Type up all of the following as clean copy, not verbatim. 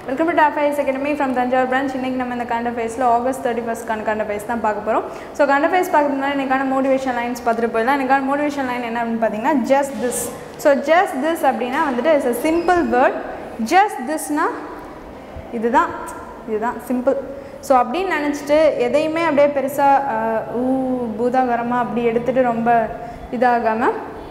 Welcome to Tap IAS Academy from Tanjore branch. இன்னைக்கு நம்ம இந்த current affairs ல August 31st கான current affairs தான் பார்க்க போறோம். So current affairs பார்க்க முன்னாடி இன்னைக்கான motivation lines பார்த்துட்டு போயிடலாம். இன்னைக்கான motivation line என்ன அப்படினு பாத்தீங்கன்னா just this. So just this அப்படினா வந்துட்டு is a simple word. Just this னா இதுதான் simple. So அப்படின்னு நினைச்சிட்டு எதையுமே அப்படியே பெருசா பூதாகரமா அப்படி எடுத்துட்டு ரொம்ப இதாகாம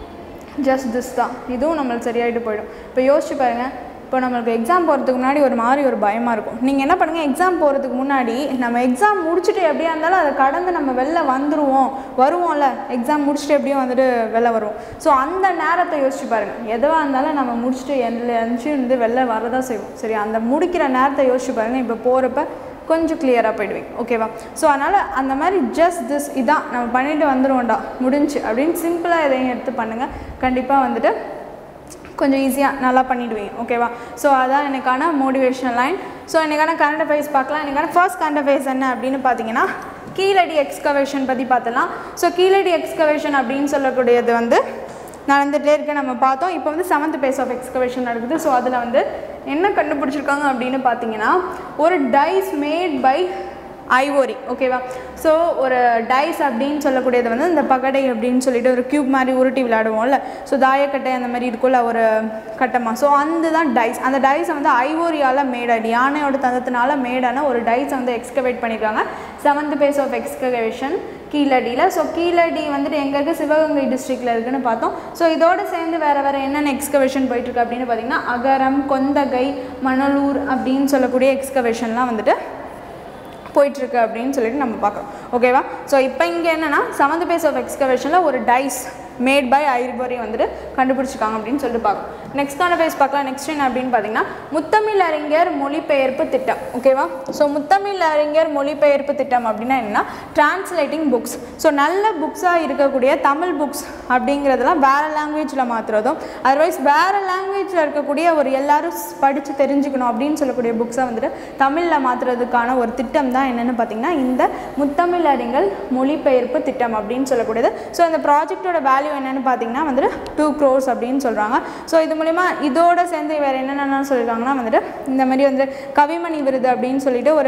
just this தான். இதுவும் நம்மளுக்கு சரியாயிட்டு போய்டும். இப்போ யோசிச்சு பாருங்க. இப்போ நமக்கு எக்ஸாம் போகிறதுக்கு முன்னாடி ஒரு மாதிரி ஒரு பயமாக இருக்கும். நீங்கள் என்ன பண்ணுங்கள், எக்ஸாம் போகிறதுக்கு முன்னாடி நம்ம எக்ஸாம் முடிச்சுட்டு எப்படியா இருந்தாலும் அதை கடந்து நம்ம வெளில வருவோம்ல, எக்ஸாம் முடிச்சுட்டு எப்படியும் வந்துட்டு வெளில வருவோம். ஸோ அந்த நேரத்தை யோசிச்சு பாருங்கள். எதுவாக இருந்தாலும் நம்ம முடிச்சுட்டு வந்து வெளில வரதான் செய்வோம். சரி, அந்த முடிக்கிற நேரத்தை யோசிச்சு பாருங்கள். இப்போ போகிறப்ப கொஞ்சம் கிளியராக போயிடுவீங்க. ஓகேவா? ஸோ அதனால் அந்த மாதிரி ஜஸ்ட் திஸ் இதான் நம்ம பண்ணிட்டு வந்துடுவோம்டா முடிஞ்சு அப்படின்னு சிம்பிளாக எதையும் எடுத்து பண்ணுங்கள். கண்டிப்பாக வந்துட்டு கொஞ்சம் ஈஸியாக நல்லா பண்ணிவிடுவீங்க. ஓகேவா? ஸோ அதான் எனக்கான மோட்டிவேஷனல் லைன். ஸோ எனக்கான கரண்ட் அஃபேர்ஸ் பார்க்கலாம். எனக்கான ஃபர்ஸ்ட் கரண்ட் அஃபேர்ஸ் என்ன அப்படின்னு பார்த்தீங்கன்னா கீழடி எக்ஸ்கவேஷன் பற்றி பார்த்துலாம். ஸோ கீழடி எக்ஸ்கவேஷன் அப்படின்னு சொல்லக்கூடியது வந்து நடந்துகிட்டே இருக்க நம்ம பார்த்தோம். இப்போ வந்து 7th phase ஆஃப் எக்ஸ்கவேஷன் நடக்குது. ஸோ அதில் வந்து என்ன கண்டுபிடிச்சிருக்காங்க அப்படின்னு பார்த்தீங்கன்னா ஒரு டைஸ் மேட் பை ஐவோரி. ஓகேவா? ஸோ ஒரு டைஸ் அப்படின்னு சொல்லக்கூடியது வந்து இந்த பகடை அப்படின்னு சொல்லிட்டு ஒரு க்யூப் மாதிரி உருட்டி விளையாடுவோம்ல. ஸோ தாயக்கட்டை அந்த மாதிரி இருக்குல்ல ஒரு கட்டமாக. ஸோ அந்த தான் டைஸ். அந்த டைஸை வந்து ஐவோரியால் மேடாடி யானையோட தந்தத்தினால மேடான ஒரு டைஸை வந்து எக்ஸ்கவேட் பண்ணியிருக்காங்க 7th phase ஆஃப் எக்ஸ்கவேஷன் கீழடியில். ஸோ கீழடி வந்துட்டு எங்கே இருக்குது, சிவகங்கை டிஸ்ட்ரிக்டில் இருக்குதுன்னு பார்த்தோம். ஸோ இதோடு சேர்ந்து வேறு என்னென்ன எக்ஸ்கவேஷன் போயிட்டுருக்கு அப்படின்னு பார்த்தீங்கன்னா அகரம், கொந்தகை, மணலூர் அப்படின்னு சொல்லக்கூடிய எக்ஸ்கவேஷன்லாம் வந்துட்டு போயிட்டுருக்கு அப்படின்னு சொல்லிட்டு நம்ம பார்க்குறோம். ஓகேவா? ஸோ இப்போ இங்கே என்னென்னா 7th phase ஆஃப் எக்ஸ்கவேஷனில் ஒரு டைஸ் மேட் பை ஐவோரி வந்துட்டு கண்டுபிடிச்சிருக்காங்க அப்படின்னு சொல்லிட்டு பார்க்கணும். நெக்ஸ்டான ஃபேஸ் பார்க்கலாம். நெக்ஸ்ட் என்ன அப்படின்னு பார்த்தீங்கன்னா முத்தமிழ் அறிஞர் மொழிபெயர்ப்பு திட்டம். ஓகேவா? ஸோ முத்தமிழ் அறிஞர் மொழிபெயர்ப்பு திட்டம் அப்படின்னா என்னென்னா டிரான்ஸ்லேட்டிங் புக்ஸ். ஸோ நல்ல புக்ஸாக இருக்கக்கூடிய தமிழ் புக்ஸ் அப்படிங்கிறதெல்லாம் வேறு லாங்குவேஜில் மாற்றுறதும், அதர்வைஸ் வேறு லாங்குவேஜில் இருக்கக்கூடிய ஒரு எல்லாரும் படித்து தெரிஞ்சுக்கணும் அப்படின்னு சொல்லக்கூடிய புக்ஸை வந்துட்டு தமிழில் மாற்றுறதுக்கான ஒரு திட்டம் தான் என்னென்னு பார்த்தீங்கன்னா இந்த முத்தமிழ் அறிஞர் மொழிபெயர்ப்பு திட்டம் அப்படின்னு சொல்லக்கூடியது. ஸோ இந்த ப்ராஜெக்டோட வேல்யூ என்னென்னு பார்த்தீங்கன்னா வந்துட்டு 2 crores அப்படின்னு சொல்கிறாங்க. ஸோ இது மூலிமா இதோடு சேர்ந்து வேறு என்னென்ன சொல்லியிருக்காங்கன்னா வந்துட்டு இந்த மாதிரி வந்து கவிமணி விருது அப்படின்னு சொல்லிட்டு ஒரு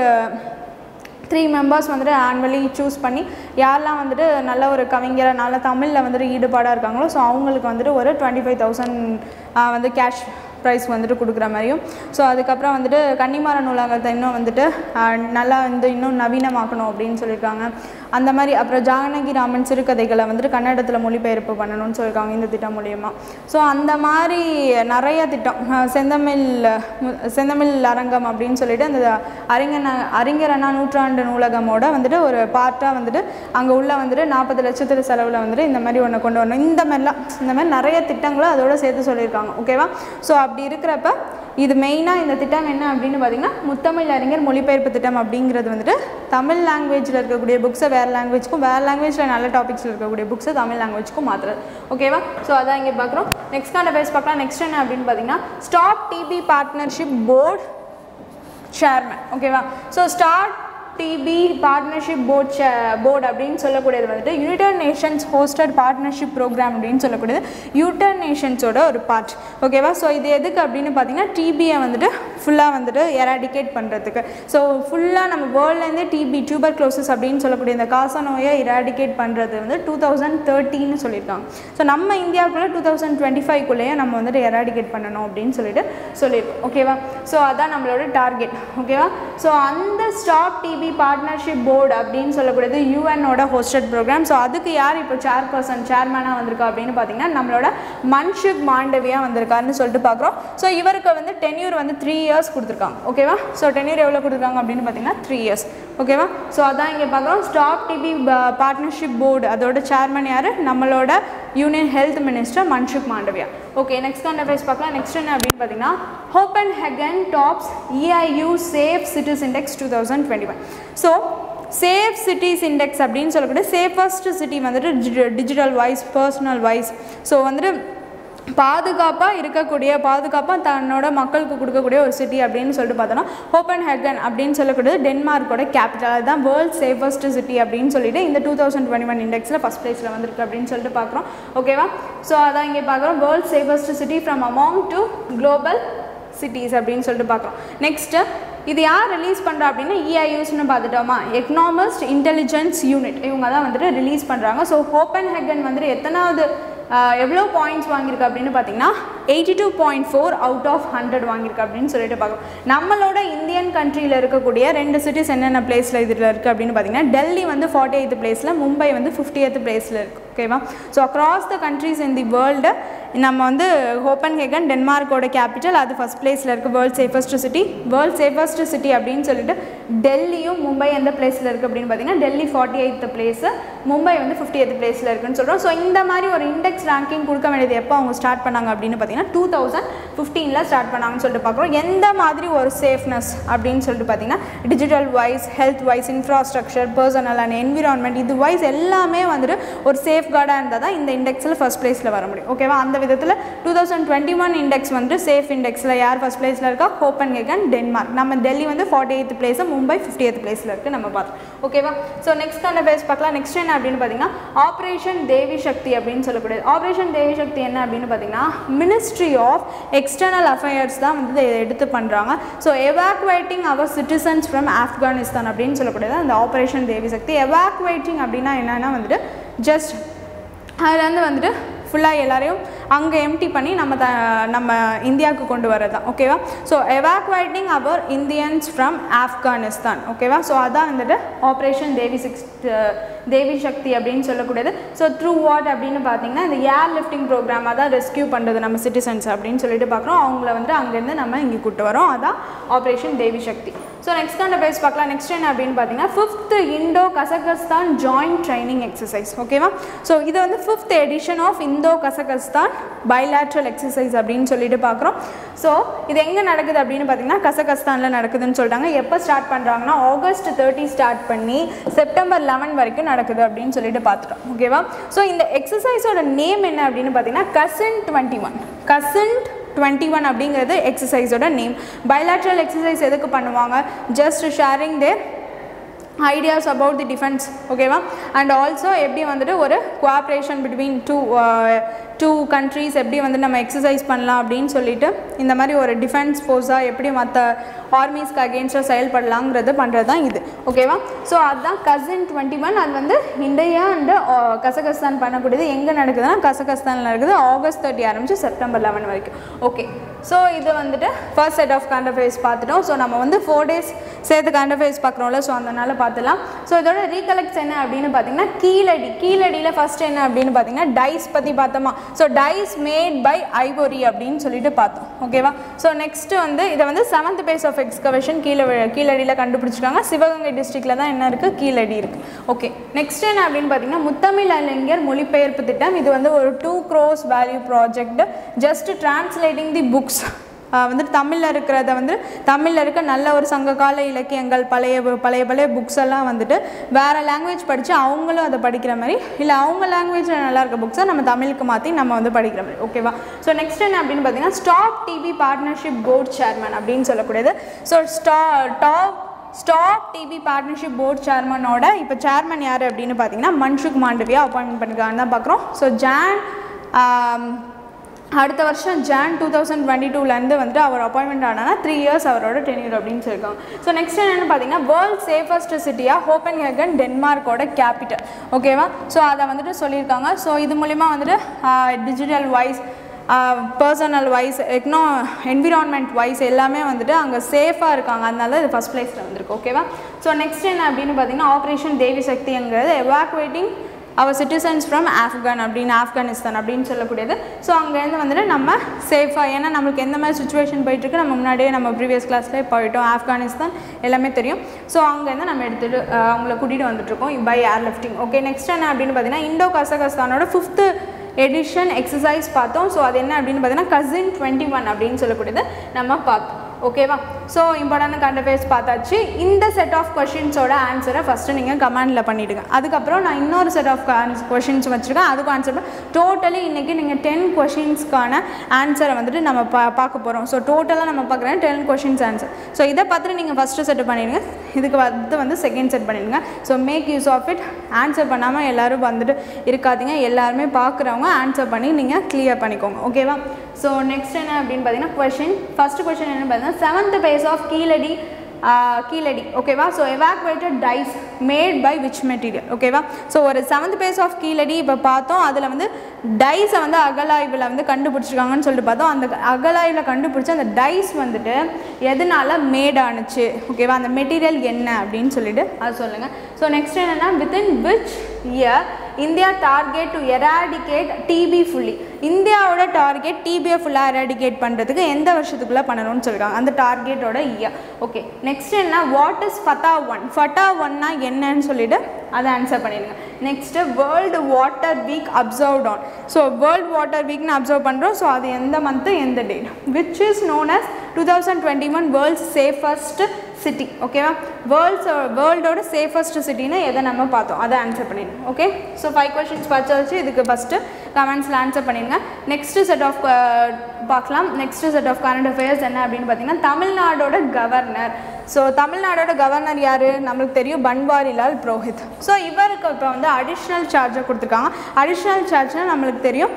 3 members வந்துட்டு ஆனுவலி சூஸ் பண்ணி யாரெல்லாம் வந்துட்டு நல்ல ஒரு கவிஞரை நல்ல தமிழில் வந்துட்டு ஈடுபாடாக இருக்காங்களோ ஸோ அவங்களுக்கு வந்துட்டு ஒரு 25,000 வந்து கேஷ் ப்ரைஸ் வந்துட்டு கொடுக்குற மாதிரியும். ஸோ அதுக்கப்புறம் வந்துட்டு கன்னிமார நூலகத்தை இன்னும் வந்துட்டு நல்லா வந்து இன்னும் நவீனமாக்கணும் அப்படின்னு சொல்லியிருக்காங்க. அந்த மாதிரி அப்புறம் ஜானகிராமன் சிறுகதைகளை வந்துட்டு கன்னடத்தில் மொழிபெயர்ப்பு பண்ணணும்னு சொல்லியிருக்காங்க இந்த திட்டம் மூலியமாக. ஸோ அந்த மாதிரி நிறைய திட்டம் செந்தமிழ் அரங்கம் அப்படின்னு சொல்லிட்டு அந்த அறிஞரணா நூற்றாண்டு நூலகமோட வந்துட்டு ஒரு பார்ட்டாக வந்துட்டு அங்கே உள்ள வந்துட்டு 40 லட்சத்தில் செலவில் வந்துட்டு இந்த மாதிரி ஒன்று கொண்டு வரணும். இந்த மாதிரி நிறைய திட்டங்களும் அதோடு சேர்த்து சொல்லியிருக்காங்க. ஓகேவா? ஸோ அப்படி இருக்கிறப்ப இது மெயினாக இந்த திட்டம் என்ன அப்படின்னு பார்த்தீங்கன்னா முத்தமிழ் அறிஞர் மொழிபெயர்ப்பு திட்டம் அப்படிங்கிறது வந்துட்டு தமிழ் லாங்குவேஜில் இருக்கக்கூடிய புக்ஸை வேறு லாங்குவேஜ்க்கும், வேறு லாங்குவேஜில் நல்ல டாபிக்ஸில் இருக்கக்கூடிய புக்ஸை தமிழ் லாங்குவேஜ்க்கும் மாற்றுறது. ஓகேவா? ஸோ அதான் இங்கே பார்க்குறோம். நெக்ஸ்டான பேஸ் பார்க்கலாம். நெக்ஸ்ட் என்ன அப்படின்னு பார்த்தீங்கன்னா stop TB partnership board chairman. ஓகேவா? So start TB partnership board அப்படின்னு சொல்லக்கூடியது வந்துட்டு United Nations hosted partnership programme அப்படின்னு சொல்லக்கூடியது யுனைடெட் நேஷன்ஸோட ஒரு பார்ட். ஓகேவா? ஸோ இது எதுக்கு அப்படின்னு பார்த்தீங்கன்னா டிபியை வந்துட்டு ஃபுல்லாக வந்துட்டு எராடிகேட் பண்ணுறதுக்கு. ஸோ ஃபுல்லாக நம்ம வேர்ல்ட்லேருந்தே டிபி டியூபர்குலோசிஸ் அப்படின்னு சொல்லக்கூடிய இந்த காச நோயை எராடிகேட் பண்ணுறது வந்து 2030 சொல்லியிருக்காங்க. ஸோ நம்ம இந்தியாவுக்குள்ளே 2025 நம்ம வந்துட்டு எராடிகேட் பண்ணணும் அப்படின்னு சொல்லியிருக்கோம். ஓகேவா? ஸோ அதான் நம்மளோட டார்கெட். ஓகேவா? ஸோ அந்த ஸ்டாப் டிபி பார்ட்னர்ஷிப் போர்டு அப்படின்னு சொல்லக்கூடியது யூஎனோட ஹோஸ்டட் ப்ரோக்ராம். ஸோ அதுக்கு யார் இப்போ சேர்மனாக வந்திருக்கா அப்படின்னு பார்த்தீங்கன்னா நம்மளோட மன்சுக் மாண்டவியா வந்திருக்காருன்னு சொல்லிட்டு பார்க்குறோம். ஸோ இவருக்கு வந்து டென்யூர் வந்து 3 years கொடுத்துருக்காங்க. ஓகேவா? ஸோ டென்யூர் எவ்வளோ கொடுத்துருக்காங்க அப்படின்னு பார்த்தீங்கன்னா 3 years. ஓகேவா? ஸோ அதான் இங்கே பார்க்குறோம். ஸ்டாப் டிபி பார்ட்னர்ஷிப் போர்டு அதோட சேர்மன் யார்? நம்மளோட union health minister Mansukh Mandaviya. Okay, next affairs பார்க்கலாம். நெக்ஸ்ட் என்ன அப்படின்னு பார்த்தீங்கன்னா Copenhagen tops EIU safe cities index 2021. So safe cities index அப்படின்னு சொல்லக்கூடிய சேஃபஸ்ட் சிட்டி வந்துட்டு digital wise, personal wise, so வந்துட்டு பாதுகாப்பாக தன்னோட மக்களுக்கு கொடுக்கக்கூடிய ஒரு சிட்டி அப்படின்னு சொல்லிட்டு பார்த்தோன்னா கோப்பன்ஹேகன் அப்படின்னு சொல்லக்கூடியது டென்மார்க்கோட கேபிட்டல். அதுதான் வேர்ல்ட் சேஃபஸ்ட் சிட்டி அப்படின்னு சொல்லிட்டு இந்த 2021 இண்டெக்ஸில் ஃபஸ்ட் பிளேஸில் வந்திருக்கு அப்படின்னு சொல்லிட்டு பார்க்குறோம். ஓகேவா? ஸோ அதான் இங்கே பார்க்குறோம் world safest city from among to global cities அப்படின்னு சொல்லிட்டு பார்க்குறோம். நெக்ஸ்ட்டு இது யார் ரிலீஸ் பண்ணுறா அப்படின்னா EIUஸ்னு பார்த்துட்டோமா, எக்கனாமிஸ்ட் இன்டெலிஜென்ஸ் யூனிட், இவங்க தான் வந்துட்டு ரிலீஸ் பண்ணுறாங்க. ஸோ கோப்பன்ஹேகன் வந்துட்டு எத்தனாவது எவ்வளோ பாயிண்ட்ஸ் வாங்கியிருக்கு அப்படின்னு பார்த்தீங்கன்னா 82.4 அவுட் ஆஃப் 100 வாங்கியிருக்கு அப்படின்னு சொல்லிட்டு பார்க்குறோம். நம்மளோட இந்தியன் கண்ட்ரியில் இருக்கக்கூடிய 2 சிட்டிஸ் என்னென்ன பிளேஸில் இதில் இருக்குது அப்படின்னு பார்த்தீங்கன்னா டெல்லி வந்து 48th பிளேஸில், மும்பை வந்து 50th பிளேஸில் இருக்குது. ஓகேவா? So across the countries in the world நம்ம வந்து கோப்பன்ஹேகன் டென்மார்க்கோட கேபிட்டல், அது ஃபஸ்ட் பிளேஸில் இருக்குது. வேர்ல்ட் சேஃபஸ்ட் சிட்டி அப்படின்னு சொல்லிட்டு டெல்லியும் மும்பை எந்த பிளேஸில் இருக்குது அப்படின்னு பார்த்தீங்கன்னா டெல்லி 48th பிளேஸு, மும்பை வந்து 50th பிளேஸில் இருக்குன்னு சொல்கிறோம். ஸோ இந்த மாதிரி ஒரு இண்டெக்ஸ் ரேங்கிங் கொடுக்க வேண்டியது எப்போ அவங்க ஸ்டார்ட் பண்ணாங்க அப்படின்னு பார்த்தீங்கன்னா 2015 ஸ்டார்ட் பண்ணாங்கன்னு சொல்லிட்டு பார்க்குறோம். எந்த மாதிரி ஒரு சேஃப்னஸ் அப்படின்னு சொல்லிட்டு பார்த்தீங்கன்னா digital wise, health wise, infrastructure, personal and environment, இது வைஸ் எல்லாமே வந்துட்டு ஒரு சேஃப்கார்டாக இருந்தால் தான் இந்த இண்டெக்ஸில் ஃபஸ்ட் பிளேஸில் வர முடியும். ஓகேவா? அந்த விதத்தில் 2021 இண்டெக்ஸ் வந்துட்டு சேஃப் இண்டெக்ஸில் யார் ஃபஸ்ட் பிளேஸில் இருக்கா? Copenhagen Denmark. நம்ம டெல்லி வந்து 48th பிளேஸு, மும்பை 50th பிளேஸில் இருக்குது நம்ம பார்த்தோம். ஓகேவா? ஸோ நெக்ஸ்ட் பேஸ் பார்க்கலாம். நெக்ஸ்ட் என்ன அப்படின்னு பார்த்தீங்கன்னா ஆப்ரேஷன் தேவி சக்தி அப்படின்னு சொல்லக்கூடியது. ஆப்ரேஷன் தேவி சக்தி என்ன அப்படின்னு பார்த்தீங்கன்னா மினிஸ்ட்ரி ஆஃப் எக்ஸ்டர்னல் அஃபேர்ஸ் தான் வந்து எடுத்து பண்ணுறாங்க. So evacuating our citizens from Afghanistan அப்படின்னு சொல்லக்கூடியது அந்த ஆப்ரேஷன் தேவி சக்தி. எவாக்குவேட்டிங் அப்படின்னா என்னென்னா வந்துட்டு ஜஸ்ட் அதில் வந்துட்டு ஃபுல்லாக எல்லாரையும் அங்கே எம்டி பண்ணி நம்ம இந்தியாவுக்கு கொண்டு வரது தான். ஓகேவா? So evacuating our Indians from Afghanistan. ஓகேவா? ஸோ அதான் வந்துட்டு ஆப்ரேஷன் தேவி சக்தி அப்படின்னு சொல்லக்கூடியது. ஸோ த்ரூ வாட் அப்படின்னு பார்த்தீங்கன்னா இந்த ஏர் லிஃப்டிங் ப்ரோக்ராமாக தான் ரெஸ்கியூ பண்ணுறது நம்ம சிட்டிசன்ஸ் அப்படின்னு சொல்லிட்டு பார்க்குறோம். அவங்கள வந்துட்டு அங்கேருந்து நம்ம இங்கே கூப்பிட்டு வரோம். அதான் operation Devi Shakti. So next page பார்க்கலாம். நெக்ஸ்ட் என்ன அப்படின்னு பார்த்தீங்கன்னா 5th Indo Kazakhstan joint training exercise. ஓகேவா? ஸோ இது வந்து 5th edition of Indo Kazakhstan bilateral exercise அப்படின்னு சொல்லிட்டு பார்க்குறோம். ஸோ இது எங்கே நடக்குது அப்படின்னு பார்த்தீங்கன்னா கசகஸ்தானில் நடக்குதுன்னு சொல்லிட்டாங்க. எப்போ ஸ்டார்ட் பண்ணுறாங்கன்னா August 30 ஸ்டார்ட் பண்ணி September 11 வரைக்கும் நடக்குது அப்படின்னு சொல்லிட்டு பார்த்துட்டோம். ஓகேவா? ஸோ இந்த எக்ஸசைஸோட நேம் என்ன அப்படின்னு பார்த்தீங்கன்னா CASINT-21 அப்படிங்கிறது எக்ஸசைஸோட நேம். பைலேட்ரல் எக்ஸசைஸ் எதுக்கு பண்ணுவாங்க? Just sharing their ideas about the defence. ஓகேவா? அண்ட் ஆல்சோ எப்படி வந்துட்டு ஒரு கோஆப்ரேஷன் பிட்வீன் டூ கண்ட்ரீஸ் எப்படி வந்து நம்ம எக்ஸசைஸ் பண்ணலாம் அப்படின்னு சொல்லிட்டு இந்த மாதிரி ஒரு டிஃபென்ஸ் ஃபோர்ஸாக எப்படி மற்ற ஆர்மிஸ்க்கு அகெயின்ஸ்டாக செயல்படலாங்கிறது பண்ணுறது தான் இது. ஓகேவா? ஸோ அதுதான் CASINT-21. அது வந்து இந்தியா அண்டு கசகஸ்தான் பண்ணக்கூடியது. எங்கே நடக்குதுன்னா கசகஸ்தானில் நடக்குது. August 30 ஆரம்பிச்சு September 11 வரைக்கும். ஓகே. ஸோ இது வந்துட்டு first set of current affairs பார்த்துட்டோம். ஸோ நம்ம வந்து 4 days சேர்த்து கரண்ட் அஃபேர்ஸ் பார்க்குறோம்ல, ஸோ அதனால் பார்த்துலாம். ஸோ இதோட ரீகலெக்ட்ஸ் என்ன அப்படின்னு பார்த்தீங்கன்னா கீழடியில் ஃபஸ்ட் என்ன அப்படின்னு பார்த்தீங்கன்னா டைஸ் பற்றி பார்த்தோமா. So dice made by ivory அப்படின்னு சொல்லிட்டு பார்த்தோம். ஓகேவா? ஸோ நெக்ஸ்ட்டு வந்து இதை வந்து 7th பேஸ் ஆஃப் எக்ஸ்கவேஷன் கீழடியில் கண்டுபிடிச்சிருக்காங்க. சிவகங்கை டிஸ்ட்ரிக்டில் தான் என்ன இருக்குது? கீழடி இருக்குது. ஓகே. நெக்ஸ்ட் என்ன அப்படின்னு பார்த்தீங்கன்னா முத்தமிழ் அறிஞர் மொழிபெயர்ப்பு திட்டம். இது வந்து ஒரு 2 crores value project. Just translating the books வந்துட்டு தமிழில் இருக்கிறத வந்து தமிழில் இருக்க நல்ல ஒரு சங்ககால இலக்கியங்கள் பழைய புக்ஸ் எல்லாம் வந்துட்டு வேறு லாங்குவேஜ் படித்து அவங்களும் அதை படிக்கிற மாதிரி, இல்லை அவங்க லாங்குவேஜில் நல்லா இருக்க புக்ஸை நம்ம தமிழுக்கு மாற்றி நம்ம வந்து படிக்கிற மாதிரி. ஓகேவா? ஸோ நெக்ஸ்ட் என்ன அப்படின்னு பார்த்தீங்கன்னா stop TV partnership board chairman அப்படின்னு சொல்லக்கூடியது. So stop TV partnership board சேர்மனோட இப்போ சேர்மன் யார் அப்படின்னு பார்த்தீங்கன்னா மன்சுக் மாண்டவியா அப்பாயின்மெண்ட் பண்ணிருக்காங்கன்னு தான் பார்க்குறோம். ஸோ அடுத்த வருஷம் Jan 2022 வந்துட்டு அவர் அப்பாயின்மெண்ட் ஆனால் 3 years அவரோட டென்யூர் அப்படின்னு சொல்லியிருக்காங்க. ஸோ நெக்ஸ்ட் என்னென்னு பார்த்தீங்கன்னா வேர்ல்ட் சேஃபஸ்ட் சிட்டியாக கோப்பன்ஹேகன் டென்மார்க்கோட கேபிட்டல். ஓகேவா? ஸோ அதை வந்துட்டு சொல்லியிருக்காங்க. ஸோ இது மூலிமா வந்துட்டு digital wise, personal wise, environment wise எல்லாமே வந்துட்டு அங்கே சேஃபாக இருக்காங்க. அதனால இது ஃபஸ்ட் பிளேஸில் வந்திருக்கு. ஓகேவா? ஸோ நெக்ஸ்ட் என்ன அப்படின்னு பார்த்தீங்கன்னா ஆப்ரேஷன் தேவி சக்திங்கிறது evacuating our citizens from Afghanistan அப்படின்னு சொல்லக்கூடியது. ஸோ அங்கேருந்து வந்துட்டு நம்ம சேஃபாக, ஏன்னா நம்மளுக்கு எந்த மாதிரி சுச்சுவேஷன் போயிட்டுருக்கு நம்ம முன்னாடியே நம்ம ப்ரீவியஸ் கிளாஸ்லேயே போயிட்டோம். ஆப்கானிஸ்தான் எல்லாமே தெரியும். ஸோ அங்கேருந்து நம்ம எடுத்துகிட்டு அவங்கள கூட்டிகிட்டு வந்துட்டுருக்கோம் by air lifting. Okay. Next என்ன அப்படின்னு பார்த்தீங்கன்னா இண்டோ கசகஸ்தானோட 5th எடிஷன் எக்ஸசைஸ் பார்த்தோம். ஸோ அது என்ன அப்படின்னு பார்த்தீங்கன்னா CASINT-21 அப்படின்னு சொல்லக்கூடியது நம்ம பார்த்தோம். ஓகேவா? ஸோ இம்பார்ட்டன்ட் கரண்ட் அஃபேர்ஸ் பார்த்தாச்சு. இந்த செட் ஆஃப் கொஷின்ஸோட ஆன்சரை ஃபஸ்ட்டு நீங்கள் கமெண்டில் பண்ணிவிடுங்க. அதுக்கப்புறம் நான் இன்னொரு செட் ஆஃப் கொஷின்ஸ் வச்சுருக்கேன், அதுக்கும் ஆன்சர் டோட்டலி இன்றைக்கி நீங்கள் 10 கொஷின்ஸ்க்கான ஆன்சரை வந்துட்டு நம்ம பார்க்க போகிறோம். ஸோ டோட்டலாக நம்ம பார்க்குறேன் 10 கொஷின்ஸ் ஆன்சர். ஸோ இதை பார்த்துட்டு நீங்கள் ஃபஸ்ட்டு செட் பண்ணிடுங்க, இதுக்கு வந்து செகண்ட் செட் பண்ணிடுங்க. So make use of it. Answer பண்ணாமல் எல்லோரும் வந்துட்டு இருக்காதீங்க, எல்லாருமே பார்க்குறவங்க ஆன்சர் பண்ணி நீங்கள் கிளியர் பண்ணிக்கோங்க. ஓகேவா? ஸோ நெக்ஸ்ட் என்ன அப்படின்னு பார்த்தீங்கன்னா கொஷின் ஃபஸ்ட்டு கொஷின் என்ன பார்த்தீங்கன்னா 7th phase of கீழடி ஓகேவா so evacuated dice made by which material ஓகேவா ஸோ ஒரு 7th phase of கீழடி இப்போ பார்த்தோம் அதில் வந்து டைஸை வந்து அகலாய்வில் வந்து கண்டுபிடிச்சிருக்காங்கன்னு சொல்லிட்டு பார்த்தோம் அந்த அகலாய்வில் கண்டுபிடிச்ச அந்த டைஸ் வந்துட்டு எதனால மேட் ஆணுச்சு ஓகேவா அந்த மெட்டீரியல் என்ன அப்படின்னு சொல்லிட்டு அது சொல்லுங்கள் ஸோ நெக்ஸ்ட் என்னென்னா within which year India target to eradicate TB fully இந்தியாவோட டார்கெட் டிபியை ஃபுல்லாக எராடிகேட் பண்ணுறதுக்கு எந்த வருஷத்துக்குள்ளே பண்ணணும்னு சொல்லியிருக்காங்க அந்த டார்கெட்டோட இயர் ஓகே நெக்ஸ்ட் என்ன வாட் இஸ் ஃபட்டா ஒன்னா என்னன்னு சொல்லிட்டு அதை ஆன்சர் பண்ணிடுங்க next world water week observed on so world water வீக்னு அப்சர்வ் பண்ணுறோம் ஸோ அது எந்த மந்த்து எந்த date which is known as 2021 world's safest city ஓகேவா வேர்ல்டோட சேஃபஸ்ட் சிட்டின்னு எதை நம்ம பார்த்தோம் அதை ஆன்சர் பண்ணிடுங்க ஓகே ஸோ 5 கொஷின்ஸ் படிச்சு இதுக்கு ஃபஸ்ட்டு கமெண்ட்ஸில் ஆன்சர் பண்ணிடுங்க நெக்ஸ்ட்டு செட் ஆஃப் பார்க்கலாம் next set of current affairs என்ன அப்படின்னு பார்த்தீங்கன்னா தமிழ்நாடோட கவர்னர் ஸோ தமிழ்நாடோட கவர்னர் யார் நம்மளுக்கு தெரியும் பன்வாரிலால் புரோஹித் ஸோ இவருக்கு இப்போ வந்து அடிஷ்னல் சார்ஜை கொடுத்துருக்காங்க அடிஷ்னல் சார்ஜ்னால் நம்மளுக்கு தெரியும்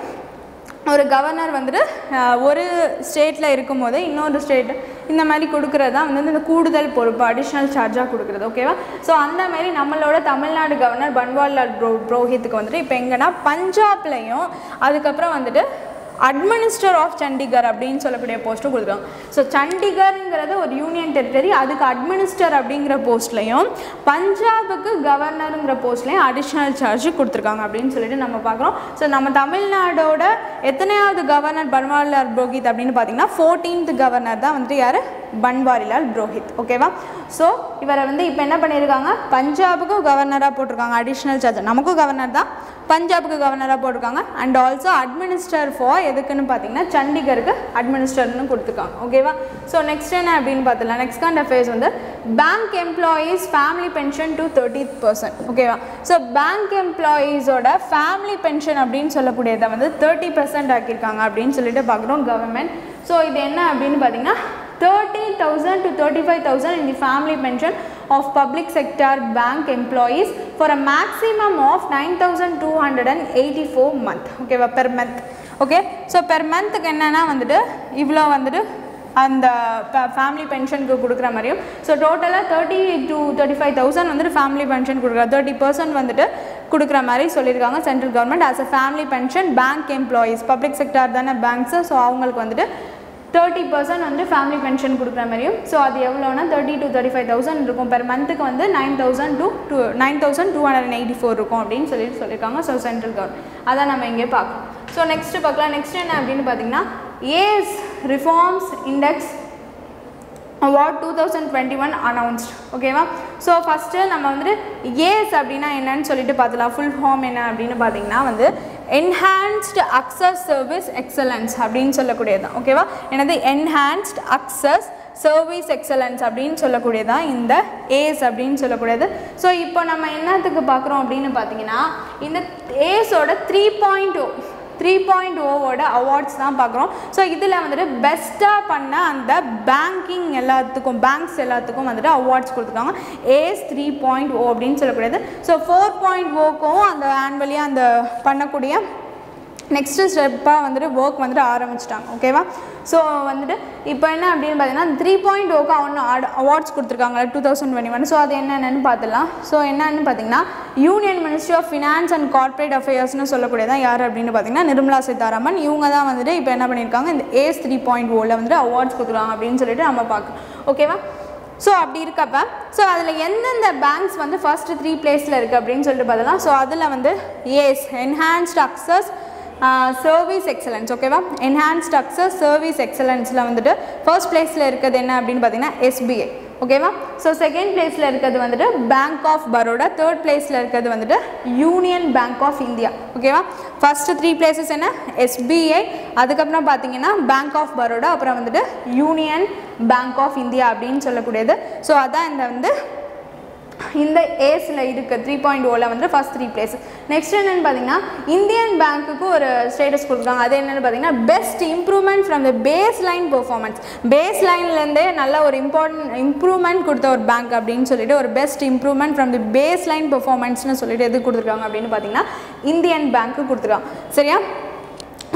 ஒரு கவர்னர் வந்துட்டு ஒரு ஸ்டேட்டில் இருக்கும் போது இன்னொரு ஸ்டேட் இந்த மாதிரி கொடுக்குறது தான் வந்து இந்த கூடுதல் பொறுப்பு அடிஷ்னல் சார்ஜாக கொடுக்குறது ஓகேவா ஸோ அந்த மாதிரி நம்மளோட தமிழ்நாடு கவர்னர் பன்வாரிலால் புரோஹித்துக்கு வந்துட்டு இப்போ எங்கன்னா பஞ்சாப்லையும் அதுக்கப்புறம் வந்துட்டு அட்மினிஸ்டர் ஆஃப் சண்டிகர் அப்படின்னு சொல்லக்கூடிய போஸ்ட்டும் கொடுத்துருக்காங்க ஸோ சண்டிகருங்கிறது ஒரு யூனியன் டெரிட்டரி அதுக்கு அட்மினிஸ்டர் அப்படிங்கிற போஸ்ட்லையும் பஞ்சாபுக்கு கவர்னருங்கிற போஸ்ட்லையும் அடிஷ்னல் சார்ஜ் கொடுத்துருக்காங்க அப்படின்னு சொல்லிட்டு நம்ம பார்க்குறோம் ஸோ நம்ம தமிழ்நாடோட எத்தனையாவது கவர்னர் பன்வாரிலால் புரோஹித் அப்படின்னு பார்த்தீங்கன்னா 14th கவர்னர் தான் வந்துட்டு யார் பன்வாரிலால் புரோஹித் ஓகேவா ஸோ இவரை வந்து இப்போ என்ன பண்ணியிருக்காங்க பஞ்சாபுக்கும் கவர்னராக போட்டிருக்காங்க அடிஷ்னல் சார்ஜ் நமக்கும் கவர்னர் தான் பஞ்சாபுக்கு கவர்னராக போட்டிருக்காங்க அண்ட் ஆல்சோ அட்மினிஸ்டர் ஃபார் எதுக்குன்னு பார்த்தீங்கன்னா சண்டிகருக்கு அட்மினிஸ்டர்னு கொடுத்துருக்காங்க ஓகேவா ஸோ நெக்ஸ்ட் என்ன அப்படின்னு பார்த்துக்கலாம் நெக்ஸ்ட் கரண்ட் அஃபேர்ஸ் வந்து bank employees family pension to 30% ஓகேவா ஸோ பேங்க் எம்ப்ளாயீஸோட ஃபேமிலி பென்ஷன் அப்படின்னு சொல்லக்கூடியதை வந்து 30% ஆக்கியிருக்காங்க அப்படின்னு சொல்லிட்டு பார்க்குறோம் கவர்மெண்ட் ஸோ இது என்ன அப்படின்னு பார்த்தீங்கன்னா 30,000 to 35,000 in the family pension of public sector bank employees for a maximum of 9,284 month okay per month okay so per month க்கு என்னன்னா வந்துட்டு இவ்ளோ வந்துட்டு அந்த ஃபேமிலி பென்ஷனுக்கு கொடுக்குற மாதிரியும் ஸோ டோட்டலாக 30,000 to 35,000 வந்துட்டு ஃபேமிலி பென்ஷன் கொடுக்குறாங்க 30% வந்துட்டு கொடுக்குற மாதிரி சொல்லியிருக்காங்க central government as a family pension bank employees public sector தானே பேங்க்ஸு ஸோ அவங்களுக்கு வந்துட்டு 30% வந்து ஃபேமிலி பென்ஷன் கொடுக்குற மாதிரியும் ஸோ அது எவ்வளோனா 30,000 to 35,000 இருக்கும் பெர் மந்த்துக்கு வந்து 9,284 இருக்கும் அப்படின்னு சொல்லியிருக்காங்க ஸோ சென்ட்ரல் கவர்மெண்ட் அதான் நம்ம இங்கே பார்க்கலாம் ஸோ நெக்ஸ்ட்டு பார்க்கலாம் நெக்ஸ்ட் என்ன அப்படின்னு பார்த்தீங்கன்னா EASE reforms index award 2021 announced ஓகேவா ஸோ ஃபஸ்ட்டு நம்ம வந்துட்டு ஏஸ் அப்படின்னா என்னன்னு சொல்லிட்டு பார்த்துலாம் ஃபுல் ஃபார்ம் என்ன அப்படின்னு பார்த்தீங்கன்னா வந்து என்ஹான்ஸ்டு அக்சஸ் சர்வீஸ் எக்ஸலன்ஸ் அப்படின்னு சொல்லக்கூடியது தான் ஓகேவா எனது என்ஹான்ஸ்டு அக்சஸ் சர்வீஸ் எக்ஸலன்ஸ் அப்படின்னு சொல்லக்கூடியதான் இந்த ஏஸ் அப்படின்னு சொல்லக்கூடியது ஸோ இப்போ நம்ம என்னத்துக்கு பார்க்குறோம் அப்படின்னு பார்த்தீங்கன்னா இந்த ஏஸோட 3.0 அவார்ட்ஸ் தான் பார்க்குறோம் ஸோ இதில் வந்துட்டு பெஸ்ட்டாக பண்ண அந்த பேங்கிங் எல்லாத்துக்கும் பேங்க்ஸ் எல்லாத்துக்கும் வந்துட்டு அவார்ட்ஸ் கொடுத்துருக்காங்க ஏஸ் 3.0 அப்படின்னு சொல்லக்கூடியது ஸோ 4.0க்கும் அந்த ஆனுவலியாக அந்த பண்ணக்கூடிய நெக்ஸ்ட்டு ஸ்டெப்பாக வந்துட்டு ஒர்க் வந்துட்டு ஆரம்பிச்சிட்டாங்க ஓகேவா ஸோ வந்துட்டு இப்போ என்ன அப்படின்னு பார்த்தீங்கன்னா 3.0க்கு ஒன்று அவார்ட்ஸ் கொடுத்துருக்காங்க 2021 ஸோ அது என்னென்னு பார்த்துலாம் ஸோ என்னன்னு பார்த்தீங்கன்னா union ministry of finance and corporate அஃபேர்ஸ்னு சொல்லக்கூடியதான் யார் அப்படின்னு பார்த்தீங்கன்னா நிர்மலா சீதாராமன் இவங்க தான் வந்துட்டு இப்போ என்ன பண்ணியிருக்காங்க இந்த ஏஸ் 3.0வில் வந்துட்டு அவார்ட்ஸ் கொடுத்துருக்காங்க அப்படின்னு சொல்லிட்டு நம்ம பார்க்கணும் ஓகேவா ஸோ அப்படி இருக்கப்ப ஸோ அதில் எந்தெந்த பேங்க்ஸ் வந்து ஃபர்ஸ்ட் 3 பிளேஸில் இருக்குது அப்படின்னு சொல்லிட்டு பார்த்தலாம் ஸோ அதில் வந்து EASE enhanced access service excellence ஓகேவா என்ஹான்ஸ்ட் அக்சஸ் சர்வீஸ் எக்ஸலன்ஸில் வந்துட்டு ஃபர்ஸ்ட் பிளேஸில் இருக்கிறது என்ன அப்படின்னு பார்த்தீங்கன்னா எஸ்பிஐ ஓகேவா ஸோ செகண்ட் பிளேஸில் இருக்கிறது வந்துட்டு பேங்க் ஆஃப் பரோடா தேர்ட் பிளேஸில் இருக்கிறது வந்துட்டு யூனியன் பேங்க் ஆஃப் இந்தியா ஓகேவா ஃபஸ்ட்டு 3 பிளேசஸ் என்ன எஸ்பிஐ அதுக்கப்புறம் பார்த்தீங்கன்னா பேங்க் ஆஃப் பரோடா அப்புறம் வந்துட்டு யூனியன் பேங்க் ஆஃப் இந்தியா அப்படின்னு சொல்லக்கூடியது ஸோ அதான் இந்த வந்து இந்த ஏஸில் இருக்குது 3.0வில் வந்து ஃபஸ்ட் 3 பிளேஸ் நெக்ஸ்ட் என்னென்னு பார்த்தீங்கன்னா இந்தியன் பேங்க்குக்கு ஒரு ஸ்டேட்டஸ் கொடுக்குறாங்க அது என்னென்னு பார்த்தீங்கன்னா best improvement from the base line performance base லைன்லேருந்தே நல்ல ஒரு இம்ப்ரூவ்மெண்ட் கொடுத்த ஒரு பேங்க் அப்படின்னு சொல்லிட்டு ஒரு best improvement from the base line பெர்ஃபார்மன்ஸ்னு சொல்லிட்டு எது கொடுத்துருக்காங்க அப்படின்னு பார்த்தீங்கன்னா இந்தியன் பேங்க்கு கொடுத்துருக்காங்க சரியா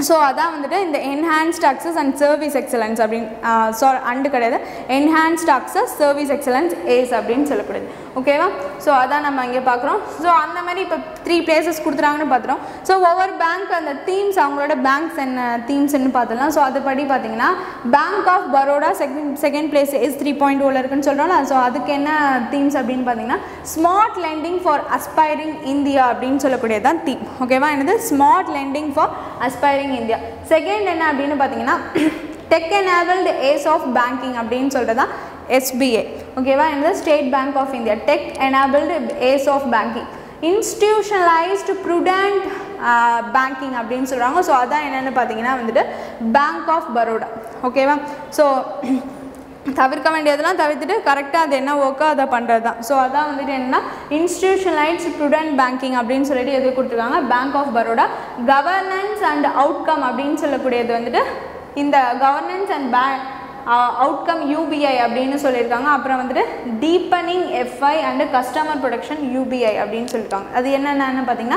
ஸோ அதான் வந்துட்டு இந்த enhanced access and service excellence அப்படின்னு அண்டு கிடையாது, enhanced access service excellence EASE அப்படின்னு சொல்லப்படுது. ஓகேவா? ஸோ அதான் நம்ம இங்கே பார்க்குறோம். ஸோ அந்த மாதிரி இப்போ 3 places கொடுத்துறாங்கன்னு பார்த்துறோம். ஸோ ஒவ்வொரு பேங்க் அந்த தீம்ஸ் அவங்களோட பேங்க்ஸ் என்ன தீம்ஸ்ன்னு பார்த்துலாம். ஸோ அதுபடி பார்த்தீங்கன்னா bank of Baroda second place is 3.0 இருக்குன்னு சொல்கிறோம்ல. ஸோ அதுக்கு என்ன தீம்ஸ் அப்படின்னு பார்த்தீங்கன்னா smart lending for aspiring India அப்படின்னு சொல்லக்கூடியது தான் தீம். ஓகேவா? என்னது? Smart lending for aspiring India. Second என்ன அப்படின்னு பார்த்தீங்கன்னா tech enabled EASE of banking அப்படின்னு சொல்கிறது தான் SBA. ஓகேவா? இந்த state bank of India tech enabled EASE of banking. Institutionalised prudent banking அப்படின்னு சொல்கிறாங்க. ஸோ அதான் என்னென்னு பார்த்தீங்கன்னா வந்துட்டு பேங்க் ஆஃப் பரோடா. ஓகேவா? ஸோ தவிர்க்க வேண்டியதெல்லாம் தவிர்த்துட்டு கரெக்டாக அது என்ன ஒர்க்கோ அதை பண்ணுறது தான். ஸோ அதான் வந்துட்டு என்னென்னா இன்ஸ்டிடியூஷனலைஸ்டு ப்ரூடெண்ட் பேங்கிங் அப்படின்னு சொல்லிட்டு எது கொடுத்துருக்காங்க? Bank of Baroda. Governance and outcome அப்படின்னு சொல்லக்கூடியது வந்துட்டு இந்த கவர்னன்ஸ் அண்ட் அவுட்கம் UBI அப்படின்னு சொல்லியிருக்காங்க. அப்புறம் வந்துட்டு deepening FI and customer protection UBI அப்படின்னு சொல்லியிருக்காங்க. அது என்னென்னு பார்த்தீங்கன்னா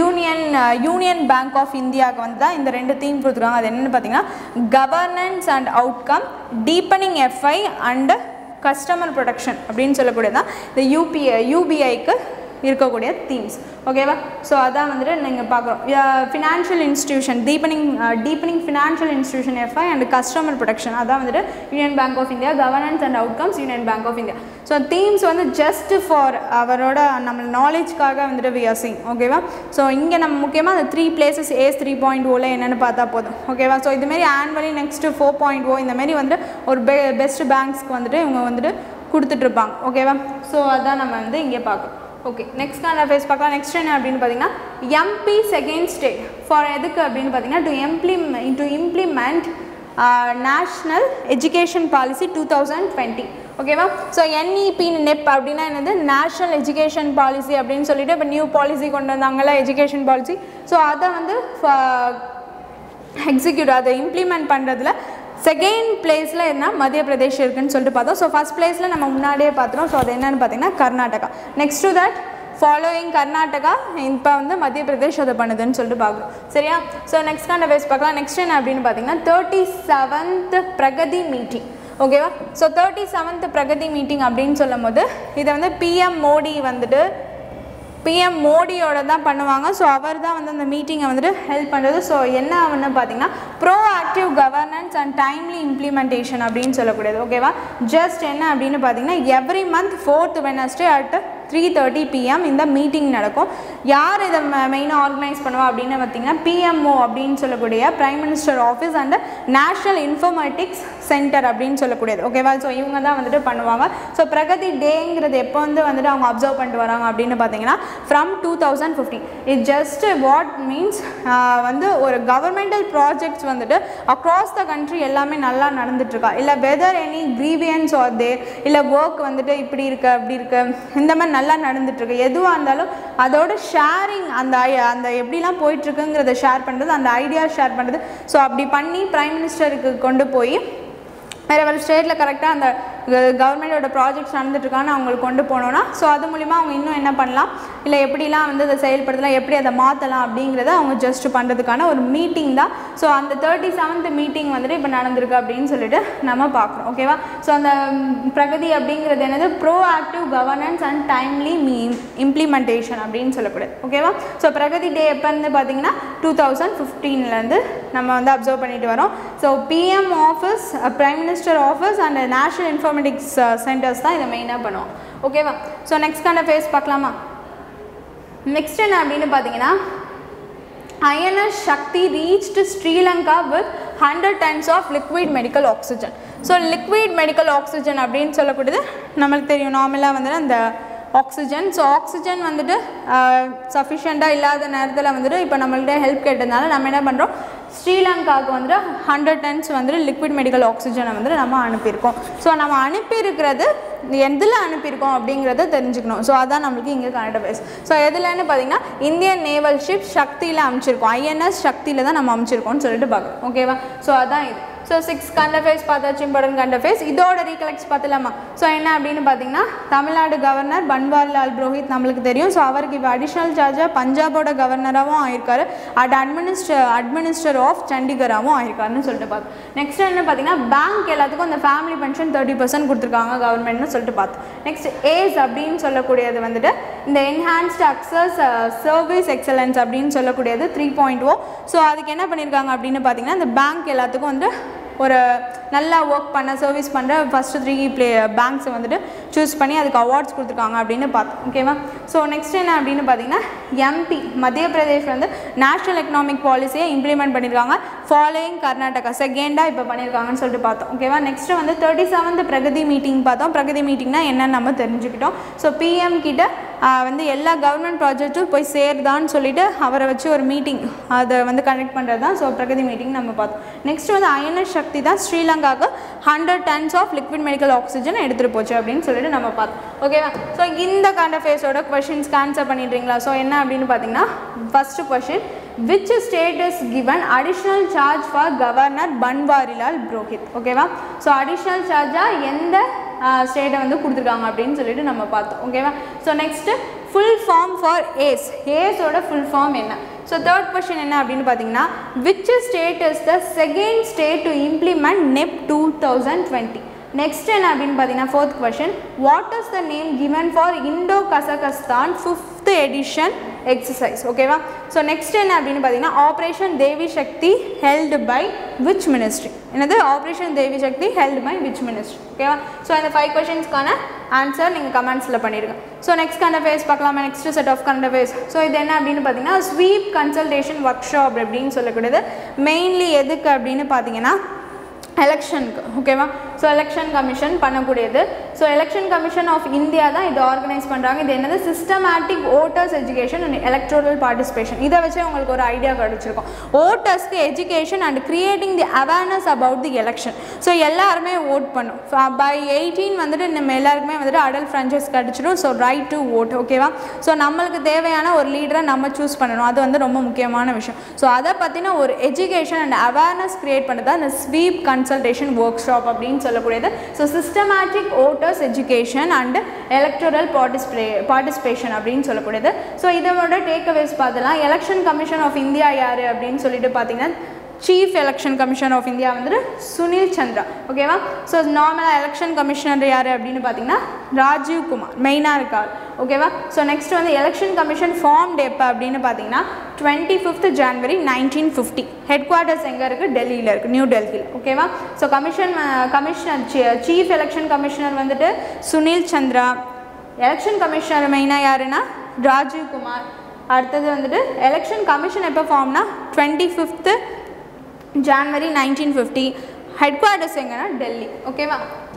யூனியன் பேங்க் ஆஃப் இந்தியாவுக்கு வந்து தான் இந்த 2 தீம் கொடுத்துருக்காங்க. அது என்னென்னு பார்த்தீங்கன்னா governance and outcome, deepening FI and customer protection அப்படின்னு சொல்லக்கூடியது தான் இந்த UBIக்கு இருக்கக்கூடிய தீம்ஸ். ஓகேவா? ஸோ அதான் வந்துட்டு நீங்கள் பார்க்குறோம். Financial institution deepening financial institution FI and customer protection அதான் வந்துட்டு union bank of India. Governance and outcomes union bank of India. So themes வந்து ஜஸ்ட் ஃபார் அவரோட நம்ம நாலேஜ்க்காக வந்துட்டு we are seeing. ஓகேவா? ஸோ இங்கே நம்ம முக்கியமாக அந்த 3 places ACE 3.0ல என்னென்னு பார்த்தா போதும். ஓகேவா? ஸோ இதுமாரி ஆனுவலி நெக்ஸ்ட்டு 4.0 இந்த மாதிரி வந்துட்டு ஒரு பெஸ்ட் பேங்க்ஸ்க்கு வந்துட்டு இவங்க வந்துட்டு கொடுத்துட்ருப்பாங்க. ஓகேவா? ஸோ அதான் நம்ம வந்து இங்கே பார்க்குறோம். ஓகே, நெக்ஸ்ட் கரண்ட் அஃபேர்ஸ் பார்க்கலாம். நெக்ஸ்ட் என்ன அப்படின்னு பார்த்தீங்கன்னா MP செகண்ட் ஸ்டேட் ஃபார் எதுக்கு அப்படின்னு பார்த்தீங்கன்னா to implement national education policy 2020. ஓகேவா? ஸோ NEP அப்படின்னா என்னது? நேஷ்னல் எஜுகேஷன் பாலிசி அப்படின்னு சொல்லிட்டு இப்போ நியூ பாலிசி கொண்டு வந்தாங்கல்ல எஜுகேஷன் பாலிசி. ஸோ அதை வந்து அதை இம்ப்ளிமெண்ட் பண்ணுறதுல செகண்ட் பிளேஸில் என்ன மத்திய பிரதேஷ் இருக்குன்னு சொல்லிட்டு பார்த்தோம். ஸோ ஃபஸ்ட் பிளேஸில் நம்ம முன்னாடியே பார்த்துறோம். ஸோ அது என்னென்னு பார்த்தீங்கன்னா Karnataka. Next to that following Karnataka இப்போ வந்து மத்திய பிரதேஷ் அதை பண்ணுதுன்னு சொல்லிட்டு பார்க்குறோம். சரியா? ஸோ நெக்ஸ்ட் கரண்ட் அஃபேர்ஸ் பார்க்கலாம். நெக்ஸ்ட் என்ன அப்படின்னு பார்த்தீங்கன்னா 37th பிரகதி மீட்டிங். ஓகேவா? ஸோ 37th பிரகதி மீட்டிங் அப்படின்னு சொல்லும் போது இதை வந்து PM மோடியோட தான் பண்ணுவாங்க. ஸோ அவர் தான் வந்து அந்த மீட்டிங்கை வந்துட்டு ஹெல்ப் பண்ணுறது. ஸோ என்ன ஆகுன்னு பார்த்தீங்கன்னா proactive governance and timely implementation அப்படின்னு சொல்லக்கூடியது. ஓகேவா? ஜஸ்ட் என்ன அப்படின்னு பார்த்தீங்கன்னா every month 4th Wednesday at 3:30 PM இந்த மீட்டிங் நடக்கும். யார் இதை மெயினாக ஆர்கனைஸ் பண்ணுவா அப்படின்னு பார்த்தீங்கன்னா PMO அப்படின்னு சொல்லக்கூடிய prime minister office and national informatics centre அப்படின்னு சொல்லக்கூடியது. ஓகேவா? ஸோ இவங்க தான் வந்துட்டு பண்ணுவாங்க. ஸோ பிரகதி டேங்கிறது எப்போ வந்துட்டு அவங்க அப்சர்வ் பண்ணிட்டு வராங்க அப்படின்னு பார்த்தீங்கன்னா from 2015. It just what means வந்து ஒரு கவர்மெண்டல் ப்ராஜெக்ட்ஸ் வந்துட்டு அக்ராஸ் த கண்ட்ரி எல்லாமே நல்லா நடந்துட்டுருக்கா, இல்லை whether any grievances are there, இல்லை ஒர்க் வந்துட்டு இப்படி இருக்குது அப்படி இருக்குது இந்த மாதிரி நல்லா நடந்துட்டுருக்கு, எதுவாக இருந்தாலும் அதோட ஷேரிங் அந்த எப்படிலாம் போயிட்டுருக்குங்கிறத ஷேர் பண்ணுறது, அந்த ஐடியா ஷேர் பண்ணுறது. ஸோ அப்படி பண்ணி பிரைம் மினிஸ்டருக்கு கொண்டு போய் வேறு ஸ்டேட்டில் கரெக்டாக அந்த கவர்மெண்டோட ப்ராஜெக்ட்ஸ் நடந்துட்டுருக்கான்னு அவங்களுக்கு கொண்டு போனோன்னா ஸோ அது மூலிமா அவங்க இன்னும் என்ன பண்ணலாம், இல்லை எப்படிலாம் வந்து அதை செயல்படுத்தலாம், எப்படி அதை மாற்றலாம் அப்படிங்கிறத அவங்க ஜஸ்ட் பண்ணுறதுக்கான ஒரு மீட்டிங் தான். ஸோ அந்த 37th மீட்டிங் வந்துட்டு இப்போ நடந்திருக்கு அப்படின்னு சொல்லிட்டு நம்ம பார்க்குறோம். ஓகேவா? ஸோ அந்த பிரகதி அப்படிங்கிறது என்னது? Proactive governance and timely implementation அப்படின்னு சொல்லக்கூடாது. ஓகேவா? ஸோ பிரகதி டே எப்போ இருந்து பார்த்தீங்கன்னா 2015 நம்ம வந்து அப்சர்வ் பண்ணிட்டு வரோம். So PM office, prime minister office and national informatics centres தான் இதை மெயினாக பண்ணுவோம். ஓகேவா? ஸோ நெக்ஸ்ட் கரண்ட் அஃபேர்ஸ் பார்க்கலாமா? நெக்ஸ்ட் என்ன அப்படின்னு பார்த்தீங்கன்னா INS Shakti reached Sri Lanka with 100 tons of liquid medical oxygen. So liquid medical oxygen அப்படின்னு சொல்லக்கூடியது நம்மளுக்கு தெரியும் நார்மலாக வந்து அந்த ஆக்சிஜன். ஸோ ஆக்சிஜன் வந்துட்டு சஃபிஷியண்ட்டாக இல்லாத நேரத்தில் வந்துட்டு இப்போ நம்மள்கிட்ட ஹெல்ப் கேட்டதுனால நம்ம என்ன பண்ணுறோம், ஸ்ரீலங்காவுக்கு வந்துட்டு 100 tons வந்துட்டு லிக்விட் மெடிக்கல் ஆக்சிஜனை வந்துட்டு நம்ம அனுப்பியிருக்கோம். ஸோ நம்ம அனுப்பியிருக்கிறது எதில் அனுப்பியிருக்கோம் அப்படிங்கிறத தெரிஞ்சுக்கணும். ஸோ அதான் நம்மளுக்கு இங்கே கரண்ட் அஃபேர்ஸ். ஸோ எதுலன்னு பார்த்தீங்கன்னா இந்தியன் நேவல் ஷிப் சக்தியில் அமைச்சிருக்கோம், INS சக்தியில் தான் நம்ம அமைச்சிருக்கோம்னு சொல்லிட்டு பார்க்குறோம். ஓகேவா? ஸோ அதான் இது. ஸோ 6 கரண்ட் அஃபேர்ஸ் பார்த்தாச்சு, இம்பார்ட்டன்ட் கரண்ட் அஃபேர்ஸ். இதோட ரீகலெக்ட்ஸ் பார்த்துலாமா? ஸோ என்ன அப்படின்னு பார்த்தீங்கன்னா, தமிழ்நாடு கவர்னர் பன்வாரிலால் புரோஹித் நம்மளுக்கு தெரியும். ஸோ அவருக்கு இப்போ அடிஷ்னல் சார்ஜாக பஞ்சாபோட கவர்னராகவும் ஆயிருக்காரு, அட்மினிஸ்டர் ஆஃப் சண்டிகராகவும் ஆயிருக்காருன்னு சொல்லிட்டு பார்த்தோம். நெக்ஸ்ட் என்ன பார்த்தீங்கன்னா, பேங்க் எல்லாத்துக்கும் அந்த ஃபேமிலி பென்ஷன் 30% கொடுத்துருக்காங்க கவர்மெண்ட்னு சொல்லிட்டு பார்த்தோம். நெக்ஸ்ட் ஏஸ் அப்படின்னு சொல்லக்கூடியது வந்துட்டு இந்த என்ஹான்ஸ்டு அக்சஸ் சர்வீஸ் எக்ஸலன்ஸ் அப்படின்னு சொல்லக்கூடியது 3.0. ஸோ அதுக்கு என்ன பண்ணியிருக்காங்க அப்படின்னு பார்த்தீங்கன்னா, இந்த பேங்க் எல்லாத்துக்கும் வந்து ஒரு நல்லா ஒர்க் பண்ண சர்வீஸ் பண்ணுற ஃபஸ்ட்டு 3 பேங்க்ஸை வந்துட்டு சூஸ் பண்ணி அதுக்கு அவார்ட்ஸ் கொடுத்துருக்காங்க அப்படின்னு பார்த்தோம். ஓகேவா? ஸோ நெக்ஸ்ட் என்ன அப்படின்னு பார்த்தீங்கன்னா, எம்பி மத்திய பிரதேஷ் வந்து நேஷ்னல் எக்கனாமிக் பாலிசியை இம்ப்ளிமெண்ட் பண்ணியிருக்காங்க ஃபாலோயிங் கர்நாடகா செகண்டாக இப்போ பண்ணியிருக்காங்கன்னு சொல்லிட்டு பார்த்தோம். ஓகேவா? நெக்ஸ்ட்டு வந்து 37th பிரகதி மீட்டிங் பார்த்தோம். பிரகதி மீட்டிங்னா என்னன்னு நம்ம தெரிஞ்சுக்கிட்டோம். ஸோ பிஎம் கிட்ட வந்து எல்லா கவர்மெண்ட் ப்ராஜெக்ட்டும் போய் சேருதான்னு சொல்லிட்டு அவரை வச்சு ஒரு மீட்டிங் அதை வந்து கனெக்ட் பண்ணுறது தான் ஸோ பிரகதி மீட்டிங் நம்ம பார்த்தோம். நெக்ஸ்ட் வந்து ஐஎன்எஸ் சக்தி தான் ஸ்ரீலங்காவுக்கு 100 tons of liquid medical oxygen எடுத்துகிட்டு போச்சு அப்படின்னு சொல்லிட்டு நம்ம பார்த்தோம். ஓகேவா? ஸோ இந்த கரண்ட் அஃபேர்ஸோட கொஷின்ஸ்க்கு ஆன்சர் பண்ணிடுறீங்களா? ஸோ என்ன அப்படின்னு பார்த்தீங்கன்னா, first question, which state is given additional charge for Governor Banwarilal Purohit? ஓகேவா? ஸோ அடிஷ்னல் சார்ஜாக எந்த ஸ்டேட்டை வந்து கொடுத்துருக்காங்க அப்படின்னு சொல்லிட்டு நம்ம பார்த்தோம். ஓகேவா? So next full form for ஏஸோட ஃபுல் ஃபார்ம் என்ன? ஸோ தேர்ட் கொஸ்டின் என்ன அப்படின்னு பார்த்தீங்கன்னா, which state is the second state to implement NEP 2020? Next என்ன அப்படின்னு பார்த்தீங்கன்னா, fourth question, what is the name given for Indo Kazakhstan 5th edition exercise? ஓகேவா? So next என்ன அப்படின்னு பார்த்தீங்கன்னா, operation Devi Shakti held by which ministry? என்னது operation Devi Shakti held by which ministry? ஓகேவா? So இந்த 5 கொஷின்ஸ்க்கான ஆன்சர் நீங்கள் கமெண்ட்ஸில் பண்ணிடுங்க. ஸோ நெக்ஸ்ட் கரண்ட் அஃபேர்ஸ் பார்க்கலாமா? Next set of current affairs. So இது என்ன அப்படின்னு பார்த்தீங்கன்னா, ஸ்வீப் கன்சல்டேஷன் ஒர்க் ஷாப் அப்படின்னு சொல்லக்கூடியது மெயின்லி எதுக்கு அப்படின்னு பார்த்தீங்கன்னா, எலெக்ஷனுக்கு. ஓகேவா? ஸோ எலெக்ஷன் கமிஷன் பண்ணக்கூடியது. So election commission of India தான் இதை ஆர்கனைஸ் பண்ணுறாங்க. இது என்னது, systematic voters education and electoral participation. இதை வச்சு உங்களுக்கு ஒரு ஐடியா கிடச்சிருக்கும். ஓட்டர்ஸ்க்கு education and creating the awareness about the election. So எல்லாருமே ஓட் பண்ணும். பை 18 வந்துட்டு நம்ம எல்லாருக்குமே வந்துட்டு அடல்ட் ஃப்ரான்ச்சைஸ் கிடச்சிடும். So right to vote. ஓகேவா? ஸோ நம்மளுக்கு தேவையான ஒரு லீடரை நம்ம சூஸ் பண்ணணும். அது வந்து ரொம்ப முக்கியமான விஷயம். ஸோ அதை பற்றின ஒரு எஜுகேஷன் அண்ட் அவேர்னஸ் கிரியேட் பண்ணுறது அந்த ஸ்வீப் கன்சல்டேஷன் ஒர்க் ஷாப் அப்படின்னு சொல்லக்கூடியது. So systematic voters education and electoral participation அப்படின்னு சொல்லக்கூடியது. ஸோ இதோட டேக்அவேஸ் பார்த்தலாம். எலெக்ஷன் கமிஷன் ஆஃப் இந்தியா யார் அப்படின்னு சொல்லிட்டு பார்த்தீங்கன்னா, chief election commissioner of India வந்துட்டு சுனில் சந்திரா. ஓகேவா? ஸோ நார்மலாக எலெக்ஷன் கமிஷனர் யார் அப்படின்னு பார்த்தீங்கன்னா, ராஜீவ் குமார் மெயினாக இருக்கார். ஓகேவா? ஸோ நெக்ஸ்ட் வந்து எலெக்ஷன் கமிஷன் ஃபார்ம் எப்போ அப்படின்னு பார்த்தீங்கன்னா 25th January 1950. ஹெட் குவார்ட்டர்ஸ் எங்கே இருக்குது? டெல்லியில் இருக்குது, நியூ டெல்லியில். ஓகேவா? So commissioner chief election commissioner வந்துட்டு சுனில் சந்திரா. எலெக்ஷன் கமிஷனர் மெயினாக யாருன்னா ராஜீவ் குமார். அடுத்தது வந்துட்டு எலெக்ஷன் கமிஷன் எப்போ ஃபார்ம்னா 25th January 1950. ஹெட் குவார்ட்டர்ஸ் எங்கன்னா டெல்லி. ஓகேவா?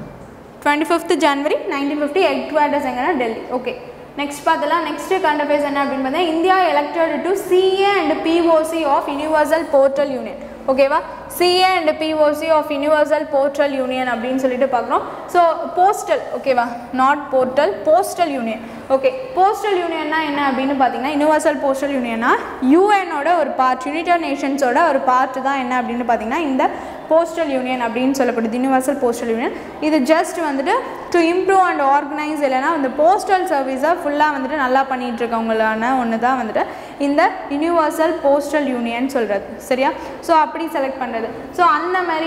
25th January 1950 ஹெட் குவார்ட்டர்ஸ் எங்கன்னா டெல்லி. ஓகே, நெக்ஸ்ட் பார்த்தலாம். நெக்ஸ்ட் கரண்ட் அஃபேர்ஸ் என்ன அப்படின்னு பார்த்தீங்கன்னா, India elected to CA and POC of universal portal union. ஓகேவா? CA and POC of universal portal union அப்படின்னு சொல்லிட்டு பார்க்குறோம். ஸோ போஸ்டல், ஓகேவா, not portal, postal union. Okay, postal யூனியன்னா என்ன அப்படின்னு பார்த்தீங்கன்னா, யூனிவர்சல் போஸ்டல் யூனியனா யூஎனோட ஒரு பார்ட், யுனைடெட் நேஷன்ஸோட ஒரு பார்ட் தான் என்ன அப்படின்னு பார்த்தீங்கன்னா இந்த போஸ்டல் யூனியன் அப்படின்னு சொல்லக்கூடியது, யூனிவர்சல் போஸ்டல் யூனியன். இது ஜஸ்ட் வந்துட்டு டு இம்ப்ரூவ் அண்ட் ஆர்கனைஸ், இல்லைனா இந்த போஸ்டல் சர்வீஸை ஃபுல்லாக வந்துட்டு நல்லா பண்ணிகிட்டு இருக்கவங்களான ஒன்று தான் வந்துட்டு இந்த யூனிவர்சல் போஸ்டல் யூனியன் சொல்கிறது. சரியா? ஸோ அப்படி செலக்ட் பண்ணுறது. ஸோ அந்த மாதிரி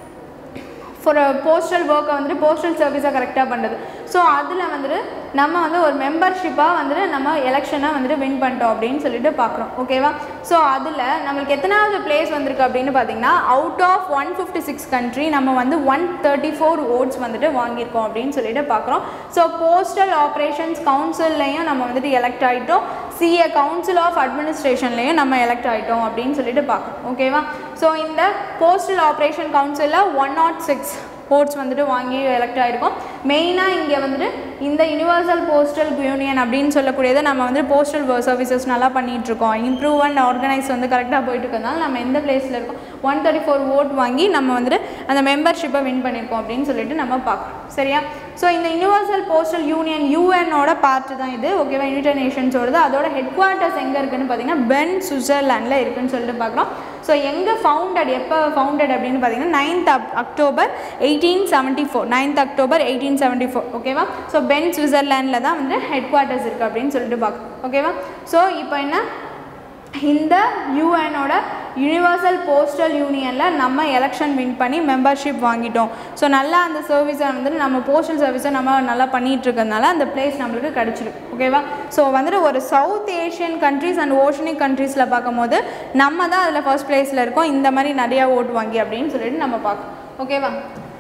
ஃபார் போஸ்டல் ஒர்க்கை வந்துட்டு போஸ்டல் சர்வீஸை கரெக்டாக பண்ணுறது. ஸோ அதில் வந்துட்டு நம்ம வந்து ஒரு மெம்பர்ஷிப்பாக வந்துட்டு நம்ம எலெக்ஷனை வந்துட்டு வின் பண்ணிட்டோம் அப்படின்னு சொல்லிட்டு பார்க்குறோம். ஓகேவா? ஸோ அதில் நம்மளுக்கு எத்தனாவது பிளேஸ் வந்திருக்கு அப்படின்னு பார்த்தீங்கன்னா, அவுட் ஆஃப் 156 கண்ட்ரி நம்ம வந்து 134 ஓட்ஸ் வந்துட்டு வாங்கியிருக்கோம் அப்படின்னு சொல்லிட்டு பார்க்குறோம். ஸோ போஸ்டல் ஆப்ரேஷன்ஸ் கவுன்சில்லையும் நம்ம வந்துட்டு எலெக்ட் ஆகிட்டோம், சிஏ கவுன்சில் ஆஃப் அட்மினிஸ்ட்ரேஷன்லேயும் நம்ம எலெக்ட் ஆகிட்டோம் அப்படின்னு சொல்லிட்டு பார்க்குறோம். ஓகேவா? ஸோ இந்த போஸ்டல் ஆப்ரேஷன் கவுன்சிலில் 106 ஓட்ஸ் வந்துட்டு வாங்கி எலெக்ட் ஆகிருக்கோம். மெயினாக இங்கே வந்துட்டு இந்த யூனிவர்சல் போஸ்டல் யூனியன் அப்படின்னு சொல்லக்கூடியதை நம்ம வந்து போஸ்டல் சர்வீசஸ் நல்லா பண்ணிகிட்ருக்கோம், இம்ப்ரூவ் அண்ட் ஆர்கனைஸ் வந்து கரெக்டாக போயிட்டு இருக்கிறதுனால நம்ம எந்த பிளேஸில் இருக்கோம், 134 ஓட் வாங்கி நம்ம வந்துட்டு அந்த மெம்பர்ஷிப்பை வின் பண்ணியிருக்கோம் அப்படின்னு சொல்லிட்டு நம்ம பார்க்குறோம். சரியா? ஸோ இந்த யூனிவர்சல் போஸ்டல் யூனியன் யூஎனோட பார்ட் தான் இது, ஓகேவா, யுனைடெட் நேஷன்ஸோடது. அதோட ஹெட் குவார்ட்டர்ஸ் எங்கே இருக்குன்னு பார்த்தீங்கன்னா பெர்ன் சுவிட்சர்லாண்டில் இருக்குன்னு சொல்லிட்டு பார்க்குறோம். ஸோ எங்கே ஃபவுண்டட், எப்போ ஃபவுண்டட் அப்படின்னு பார்த்தீங்கன்னா 9th அக்டோபர் 1874, 9th அக்டோபர் 1874, ஓகேவா. ஸோ பெர்ன் சுவிட்சர்லாண்டில் தான் வந்து ஹெட் குவார்ட்டர்ஸ் இருக்குது அப்படின்னு சொல்லிட்டு பார்க்குறோம், ஓகேவா. ஸோ இப்போ என்ன, இந்த யூஎனோட யூனிவர்சல் போஸ்டல் யூனியனில் நம்ம எலெக்ஷன் வின் பண்ணி மெம்பர்ஷிப் வாங்கிட்டோம். ஸோ நல்லா அந்த சர்வீஸை வந்துட்டு நம்ம போஸ்டல் சர்வீஸை நம்ம நல்லா பண்ணிகிட்டு இருக்கிறதுனால அந்த பிளேஸ் நம்மளுக்கு கிடச்சிருக்கு, ஓகேவா. ஸோ வந்துட்டு ஒரு south Asian countries and oceanic கண்ட்ரீஸில் பார்க்கும்போது நம்ம தான் அதில் ஃபர்ஸ்ட் பிளேஸில் இருக்கோம், இந்த மாதிரி நிறையா ஓட்டு வாங்கி அப்படின்னு சொல்லிட்டு நம்ம பார்க்கணும், ஓகேவா.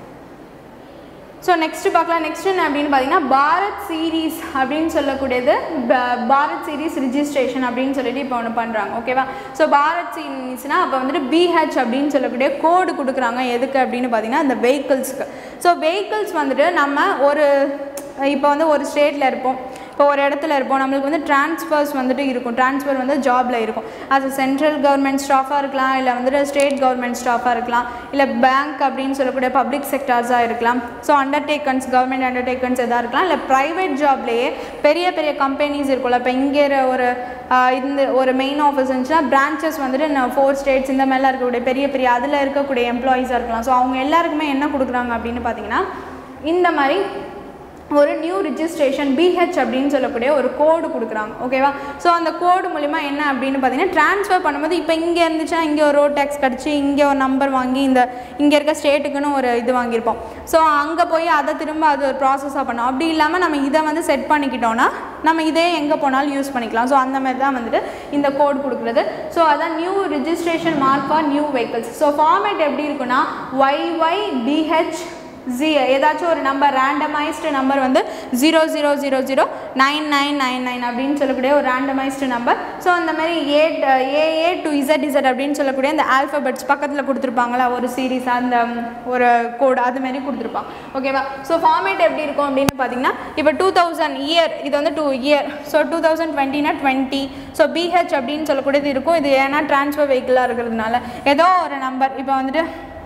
ஸோ நெக்ஸ்ட்டு பார்க்கலாம். நெக்ஸ்ட் என்ன அப்படின்னு பார்த்தீங்கன்னா பாரத் சீரீஸ் அப்படின்னு சொல்லக்கூடியது, பாரத் சீரீஸ் ரிஜிஸ்ட்ரேஷன் அப்படின்னு சொல்லிட்டு இப்போ ஒன்று பண்ணுறாங்க, ஓகேவா. ஸோ பாரத் சீரீஸ்னால் அப்போ வந்துட்டு BH அப்படின்னு சொல்லக்கூடிய கோடு கொடுக்குறாங்க. எதுக்கு அப்படின்னு பார்த்தீங்கன்னா அந்த வெஹிக்கிள்ஸ்க்கு. ஸோ வெஹிக்கிள்ஸ் வந்துட்டு நம்ம இப்போ வந்து ஒரு ஸ்டேட்டில் இருப்போம், இப்போ ஒரு இடத்துல இருப்போம், நம்மளுக்கு வந்து ட்ரான்ஸ்ஃபர்ஸ் வந்துட்டு இருக்கும், ட்ரான்ஸ்ஃபர் வந்து ஜாபில் இருக்கும். அது சென்ட்ரல் கவர்மெண்ட் ஸ்டாஃபாக இருக்கலாம், இல்லை வந்துட்டு ஸ்டேட் கவர்மெண்ட் ஸ்டாஃபாக இருக்கலாம், இல்லை பேங்க் அப்படின்னு சொல்லக்கூடிய பப்ளிக் செக்டார்ஸாக இருக்கலாம். ஸோ அண்டர்டேக்கன்ஸ், கவர்மெண்ட் அண்டர்டேக்கன்ஸ் எதாக இருக்கலாம், இல்லை ப்ரைவேட் ஜாப்லேயே பெரிய பெரிய கம்பெனிஸ் இருக்கும்ல. இப்போ இங்கே இந்த ஒரு மெயின் ஆஃபீஸ் இருந்துச்சுன்னா பிரான்ச்சஸ் வந்துட்டு 4 ஸ்டேட்ஸ் இந்த மாதிரிலாம் இருக்கக்கூடிய பெரிய பெரிய அதில் இருக்கக்கூடிய எம்ப்ளாயீஸாக இருக்கலாம். ஸோ அவங்க எல்லாருக்குமே என்ன கொடுக்குறாங்க அப்படின்னு பார்த்தீங்கன்னா இந்த மாதிரி ஒரு நியூ ரிஜிஸ்ட்ரேஷன் BH அப்படின்னு சொல்லக்கூடிய ஒரு கோடு கொடுக்குறாங்க, ஓகேவா. ஸோ அந்த கோடு மூலிமா என்ன அப்படின்னு பார்த்தீங்கன்னா ட்ரான்ஸ்ஃபர் பண்ணும்போது இப்போ இங்கே இருந்துச்சுன்னா இங்கே ஒரு ரோட் டேக்ஸ் கிடச்சி இங்கே ஒரு நம்பர் வாங்கி இங்கே இருக்க ஸ்டேட்டுக்குன்னு ஒரு இது வாங்கியிருப்போம். ஸோ அங்கே போய் அதை திரும்ப அது ஒரு ப்ராசஸாக பண்ணோம். அப்படி இல்லாமல் நம்ம இதை வந்து செட் பண்ணிக்கிட்டோன்னா நம்ம இதே எங்கே போனாலும் யூஸ் பண்ணிக்கலாம். ஸோ அந்த மாதிரி தான் வந்துட்டு இந்த கோடு கொடுக்குறது. ஸோ அதான் new registration mark for new vehicles. So format எப்படி இருக்குன்னா YYBH ஏதாச்சும் ஒரு நம்பர், ரேண்டமைஸ்டு நம்பர் வந்து 00009999 அப்படின்னு சொல்லக்கூடிய ஒரு ரேண்டமைஸ்டு நம்பர். ஸோ அந்த மாதிரி AA to ZZ அப்படின்னு சொல்லக்கூடிய அந்த ஆல்ஃபபெட்ஸ் பக்கத்தில் கொடுத்துருப்பாங்களா ஒரு சீரீஸ், அந்த ஒரு கோடு அது மாதிரி கொடுத்துருப்பாங்க, ஓகேவா. ஸோ ஃபார்மேட் எப்படி இருக்கும் அப்படின்னு பார்த்தீங்கன்னா இப்போ 2000 இயர், இது வந்து 2 இயர். ஸோ 2020னா 20. ஸோ BH அப்படின்னு சொல்லக்கூடியது இருக்கும். இது ஏன்னா ட்ரான்ஸ்ஃபர் வெஹிக்கிளாக இருக்கிறதுனால ஏதோ ஒரு நம்பர், இப்போ வந்துட்டு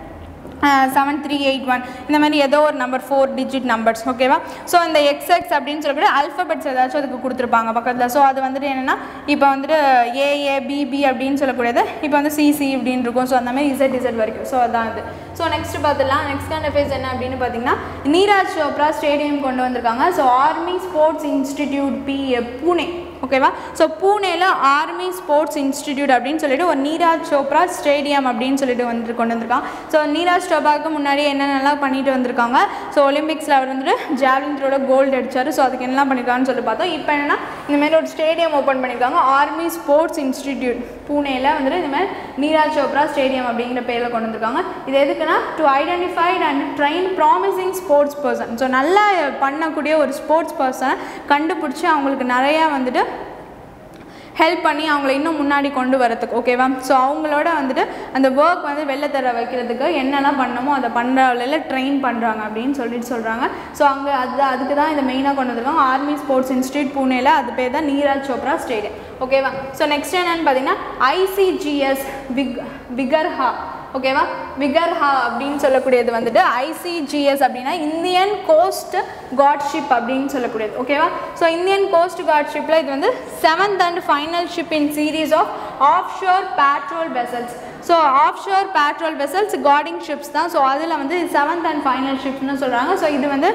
7381 இந்த மாதிரி ஏதோ ஒரு நம்பர் 4 டிஜிட் நம்பர்ஸ், ஓகேவா. ஸோ இந்த XX அப்படின்னு சொல்லக்கூடிய ஆல்ஃபபெட்ஸ் ஏதாச்சும் அதுக்கு கொடுத்துருப்பாங்க பக்கத்தில். ஸோ அது வந்துட்டு என்னென்னா இப்போ வந்துட்டு AABB அப்படின்னு சொல்லக்கூடியது இப்போ வந்து CC அப்படின்னு இருக்கும். ஸோ அந்த மாதிரி ZZ வரைக்கும். ஸோ அதான் இது. ஸோ நெக்ஸ்ட் பார்த்துலாம். நெக்ஸ்ட் கரண்ட் அஃபேர்ஸ் என்ன அப்படின்னு பார்த்தீங்கன்னா நீராஜ் சோப்ரா ஸ்டேடியம் கொண்டு வந்திருக்காங்க. So army sports institute Pune, ஓகேவா. ஸோ பூனேல ஆர்மி ஸ்போர்ட்ஸ் இன்ஸ்டிடியூட் அப்படின்னு சொல்லிட்டு ஒரு நீராஜ் சோப்ரா ஸ்டேடியம் அப்படின்னு சொல்லிட்டு கொண்டு வந்திருக்காங்க. ஸோ நீராஜ் சோப்ராவுக்கு முன்னாடி என்னென்னலாம் பண்ணிட்டு வந்திருக்காங்க. ஸோ ஒலிம்பிக்ஸில் அவர் வந்துட்டு ஜாவ்லின் த்ரோட கோல்டு அடிச்சார். ஸோ அதுக்கு என்னெல்லாம் பண்ணியிருக்காங்கன்னு சொல்லி பார்த்தோம். இப்போ என்னென்னா இந்தமாதிரி ஒரு ஸ்டேடியம் ஓப்பன் பண்ணியிருக்காங்க, ஆர்மி ஸ்போர்ட்ஸ் இன்ஸ்டிடியூட் பூனேல வந்துட்டு இந்தமாதிரி நீராஜ் சோப்ரா ஸ்டேடியம் அப்படிங்கிற பேரில் கொண்டு வந்திருக்காங்க. இது எதுக்குன்னா to identified and train promising sports person. So நல்லா பண்ணக்கூடிய ஒரு ஸ்போர்ட்ஸ் பர்சனை கண்டுபிடிச்சி அவங்களுக்கு நிறையா வந்துட்டு ஹெல்ப் பண்ணி அவங்கள இன்னும் முன்னாடி கொண்டு வரதுக்கு, ஓகேவா. ஸோ அவங்களோட வந்துட்டு அந்த ஒர்க் வந்து வெளில தர வைக்கிறதுக்கு என்னெல்லாம் பண்ணணுமோ அதை பண்ணுற வேலையில் ட்ரெயின் பண்ணுறாங்க அப்படின்னு சொல்கிறாங்க. ஸோ அங்கே அதுக்கு தான் இதை மெயினாக கொண்டு வந்திருக்காங்க, ஆர்மி ஸ்போர்ட்ஸ் இன்ஸ்டியூட் பூனேல. அது பேர் தான் நீராஜ் சோப்ரா ஸ்டேடியம், ஓகேவா. ஸோ நெக்ஸ்ட் என்னென்னு பார்த்தீங்கன்னா ICGS விகர்ஹா, ஓகேவா. விகர்ஹா அப்படின்னு சொல்லக்கூடியது வந்துட்டு ICGS அப்படின்னா இந்தியன் கோஸ்ட் கார்ட்ஷிப் அப்படின்னு சொல்லக்கூடியது, ஓகேவா. ஸோ இந்தியன் கோஸ்ட் கார்ட்ஷிப்பில் இது வந்து 7th and final ship in series of offshore patrol vessels. So offshore patrol vessels guarding ships தான். ஸோ அதில் வந்து 7th and final ஷிப்ஸ்னு சொல்கிறாங்க. ஸோ இது வந்து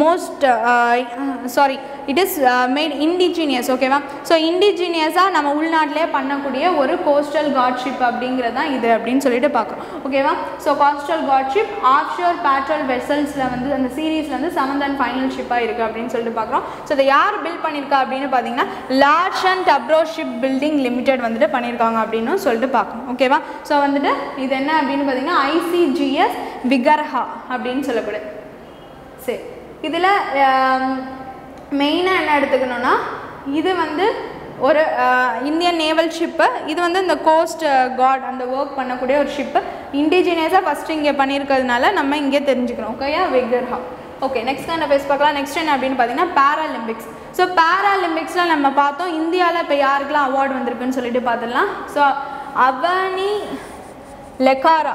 இட் இஸ் மேட் இண்டிஜினியஸ், ஓகேவா. ஸோ இண்டிஜினியஸாக நம்ம உள்நாட்டிலே பண்ணக்கூடிய ஒரு கோஸ்டல் கார்ட்ஷிப் அப்படிங்கிறது தான் இது அப்படின்னு சொல்லிட்டு பார்க்குறோம், ஓகேவா. So coastal guard ship offshore patrol வெசல்ஸில் வந்து அந்த சீரீஸில் வந்து 7th and final ஷிப்பாக இருக்குது அப்படின்னு சொல்லிட்டு பார்க்குறோம். ஸோ இதை யார் பில்ட் பண்ணியிருக்கா அப்படின்னு பார்த்தீங்கன்னா Larsen Toubro ship building limited வந்துட்டு பண்ணியிருக்காங்க அப்படின்னு சொல்லிட்டு பார்க்கணும், ஓகேவா. ஸோ வந்துட்டு இது என்ன அப்படின்னு பார்த்தீங்கன்னா ICGS விகர்ஹா அப்படின்னு சொல்லக்கூடாது. சரி, இதில் மெயினாக என்ன எடுத்துக்கணும்னா இது வந்து ஒரு இந்தியன் நேவல் ஷிப்பு. இது வந்து இந்த கோஸ்ட் கார்டு அந்த ஒர்க் பண்ணக்கூடிய ஒரு ஷிப்பு. இண்டிஜினியஸாக ஃபஸ்ட்டு இங்கே பண்ணியிருக்கிறதுனால நம்ம இங்கே தெரிஞ்சுக்கணும், ஓகேயா. விகர்ஹா. ஓகே, நெக்ஸ்ட் என்ன பேச பார்க்கலாம். நெக்ஸ்ட் என்ன அப்படின்னு பார்த்தீங்கன்னா பேராலிம்பிக்ஸ். ஸோ பேராலிம்பிக்ஸில் நம்ம பார்த்தோம் இந்தியாவில் இப்போ யாருக்கெல்லாம் அவார்டு வந்திருக்குன்னு சொல்லிட்டு பார்த்துடலாம். ஸோ அவனி லெக்காரா,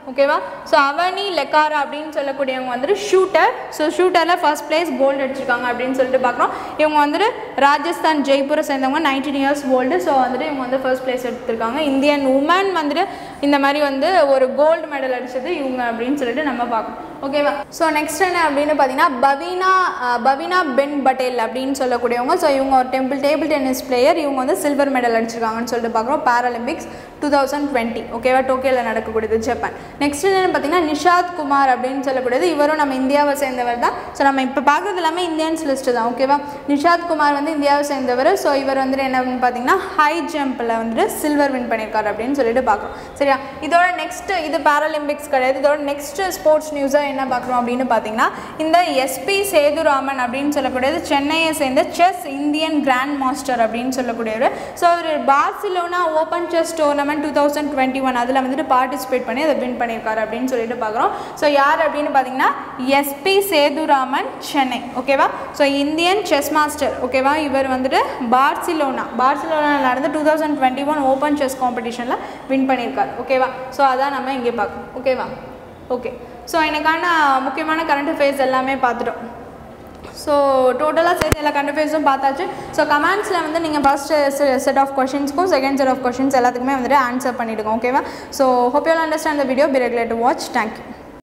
ஓகேவா. ஸோ அவனி லெக்காரா அப்படின்னு சொல்லக்கூடியவங்க வந்துட்டு ஷூட்டர். ஸோ ஷூட்டரில் ஃபர்ஸ்ட் பிளேஸ் கோல்டு அடிச்சிருக்காங்க அப்படின்னு சொல்லிட்டு பார்க்குறோம். இவங்க வந்துட்டு ராஜஸ்தான் ஜெய்ப்பூரை சேர்ந்தவங்க, 19 இயர்ஸ் ஓல்டு. ஸோ வந்துட்டு இவங்க வந்து ஃபர்ஸ்ட் பிளேஸ் எடுத்திருக்காங்க. இந்தியன் உமன் வந்துட்டு இந்த மாதிரி வந்து ஒரு கோல்டு மெடல் அடிச்சது இவங்க அப்படின்னு சொல்லிட்டு நம்ம பார்க்கணும். ஓகேவா. ஸோ நெக்ஸ்ட் என்ன அப்படின்னு பார்த்தீங்கன்னா பவீனா பென் பட்டேல் அப்படின்னு சொல்லக்கூடியவங்க. ஸோ இவங்க ஒரு டேபிள் டென்னிஸ் பிளேயர். இவங்க வந்து சில்வர் மெடல் அடிச்சிருக்காங்கன்னு சொல்லிட்டு பார்க்குறோம் பாராலிம்பிக்ஸ் 2020. ஓகேவா, டோக்கியோவில் நடக்கக்கூடியது, ஜப்பான். நெக்ஸ்ட் என்னென்னு பார்த்தீங்கன்னா நிஷாத் குமார் அப்படின்னு சொல்லக்கூடியது. இவரும் நம்ம இந்தியாவை சேர்ந்தவர் தான். ஸோ நம்ம இப்போ பார்க்குறது எல்லாமே இந்தியன்ஸ் லிஸ்ட்டு தான். ஓகேவா. நிஷாத் குமார் வந்து இந்தியாவை சேர்ந்தவர். ஸோ இவர் வந்துட்டு என்ன பார்த்தீங்கன்னா ஹை ஜம்பில் வந்துட்டு சில்வர் வின் பண்ணியிருக்காரு அப்படின்னு சொல்லிட்டு பார்க்குறோம். சரியா. இதோட நெக்ஸ்ட் இது பாராலிம்பிக்ஸ் கிடையாது. இதோட நெக்ஸ்ட் ஸ்போர்ட்ஸ் நியூஸாக என்ன பார்க்குறோம் அப்படின்னு பார்த்தீங்கன்னா இந்த எஸ்பி சேதுராமன் அப்படின்னு சொல்லக்கூடியது சென்னையை சேர்ந்த செஸ் இந்தியன் கிராண்ட் மாஸ்டர் அப்படின்னு சொல்லக்கூடியவர். ஸோ அவர் பார்சிலோனா ஓப்பன் செஸ் டோர்னமெண்ட் 2021 அதில் வந்துட்டு பார்ட்டிசிபேட் பண்ணி அதை வின் பண்ணியிருக்காரு அப்படின்னு சொல்லிட்டு பார்க்குறோம். ஸோ யார் அப்படின்னு பார்த்தீங்கன்னா எஸ்பி சேதுராமன் சென்னை. ஓகேவா. So Indian chess master. ஓகேவா. இவர் வந்துட்டு பார்சிலோனா நடந்த 2021 ஓப்பன் செஸ் காம்படிஷனில் வின் பண்ணியிருக்காரு. ஓகேவா. ஸோ அதான் நம்ம இங்கே பார்க்கணும். ஓகேவா. ஓகே. ஸோ எனக்கான முக்கியமான கரண்ட் அஃபேர்ஸ் எல்லாமே பார்த்துட்டோம். ஸோ டோட்டலாக சேர்த்து எல்லா கரண்ட் அஃபேர்ஸும் பார்த்தாச்சு. ஸோ கமெண்ட்ஸில் வந்து நீங்கள் ஃபர்ஸ்ட் செட் ஆஃப் கொஷின்ஸ்க்கும் செகண்ட் செட் ஆஃப் கொஷின்ஸ் எல்லாத்துக்குமே வந்துட்டு ஆன்சர் பண்ணிவிடுங்க. ஓகேவா. So hope you will understand the video. Be regular to watch. Thank you.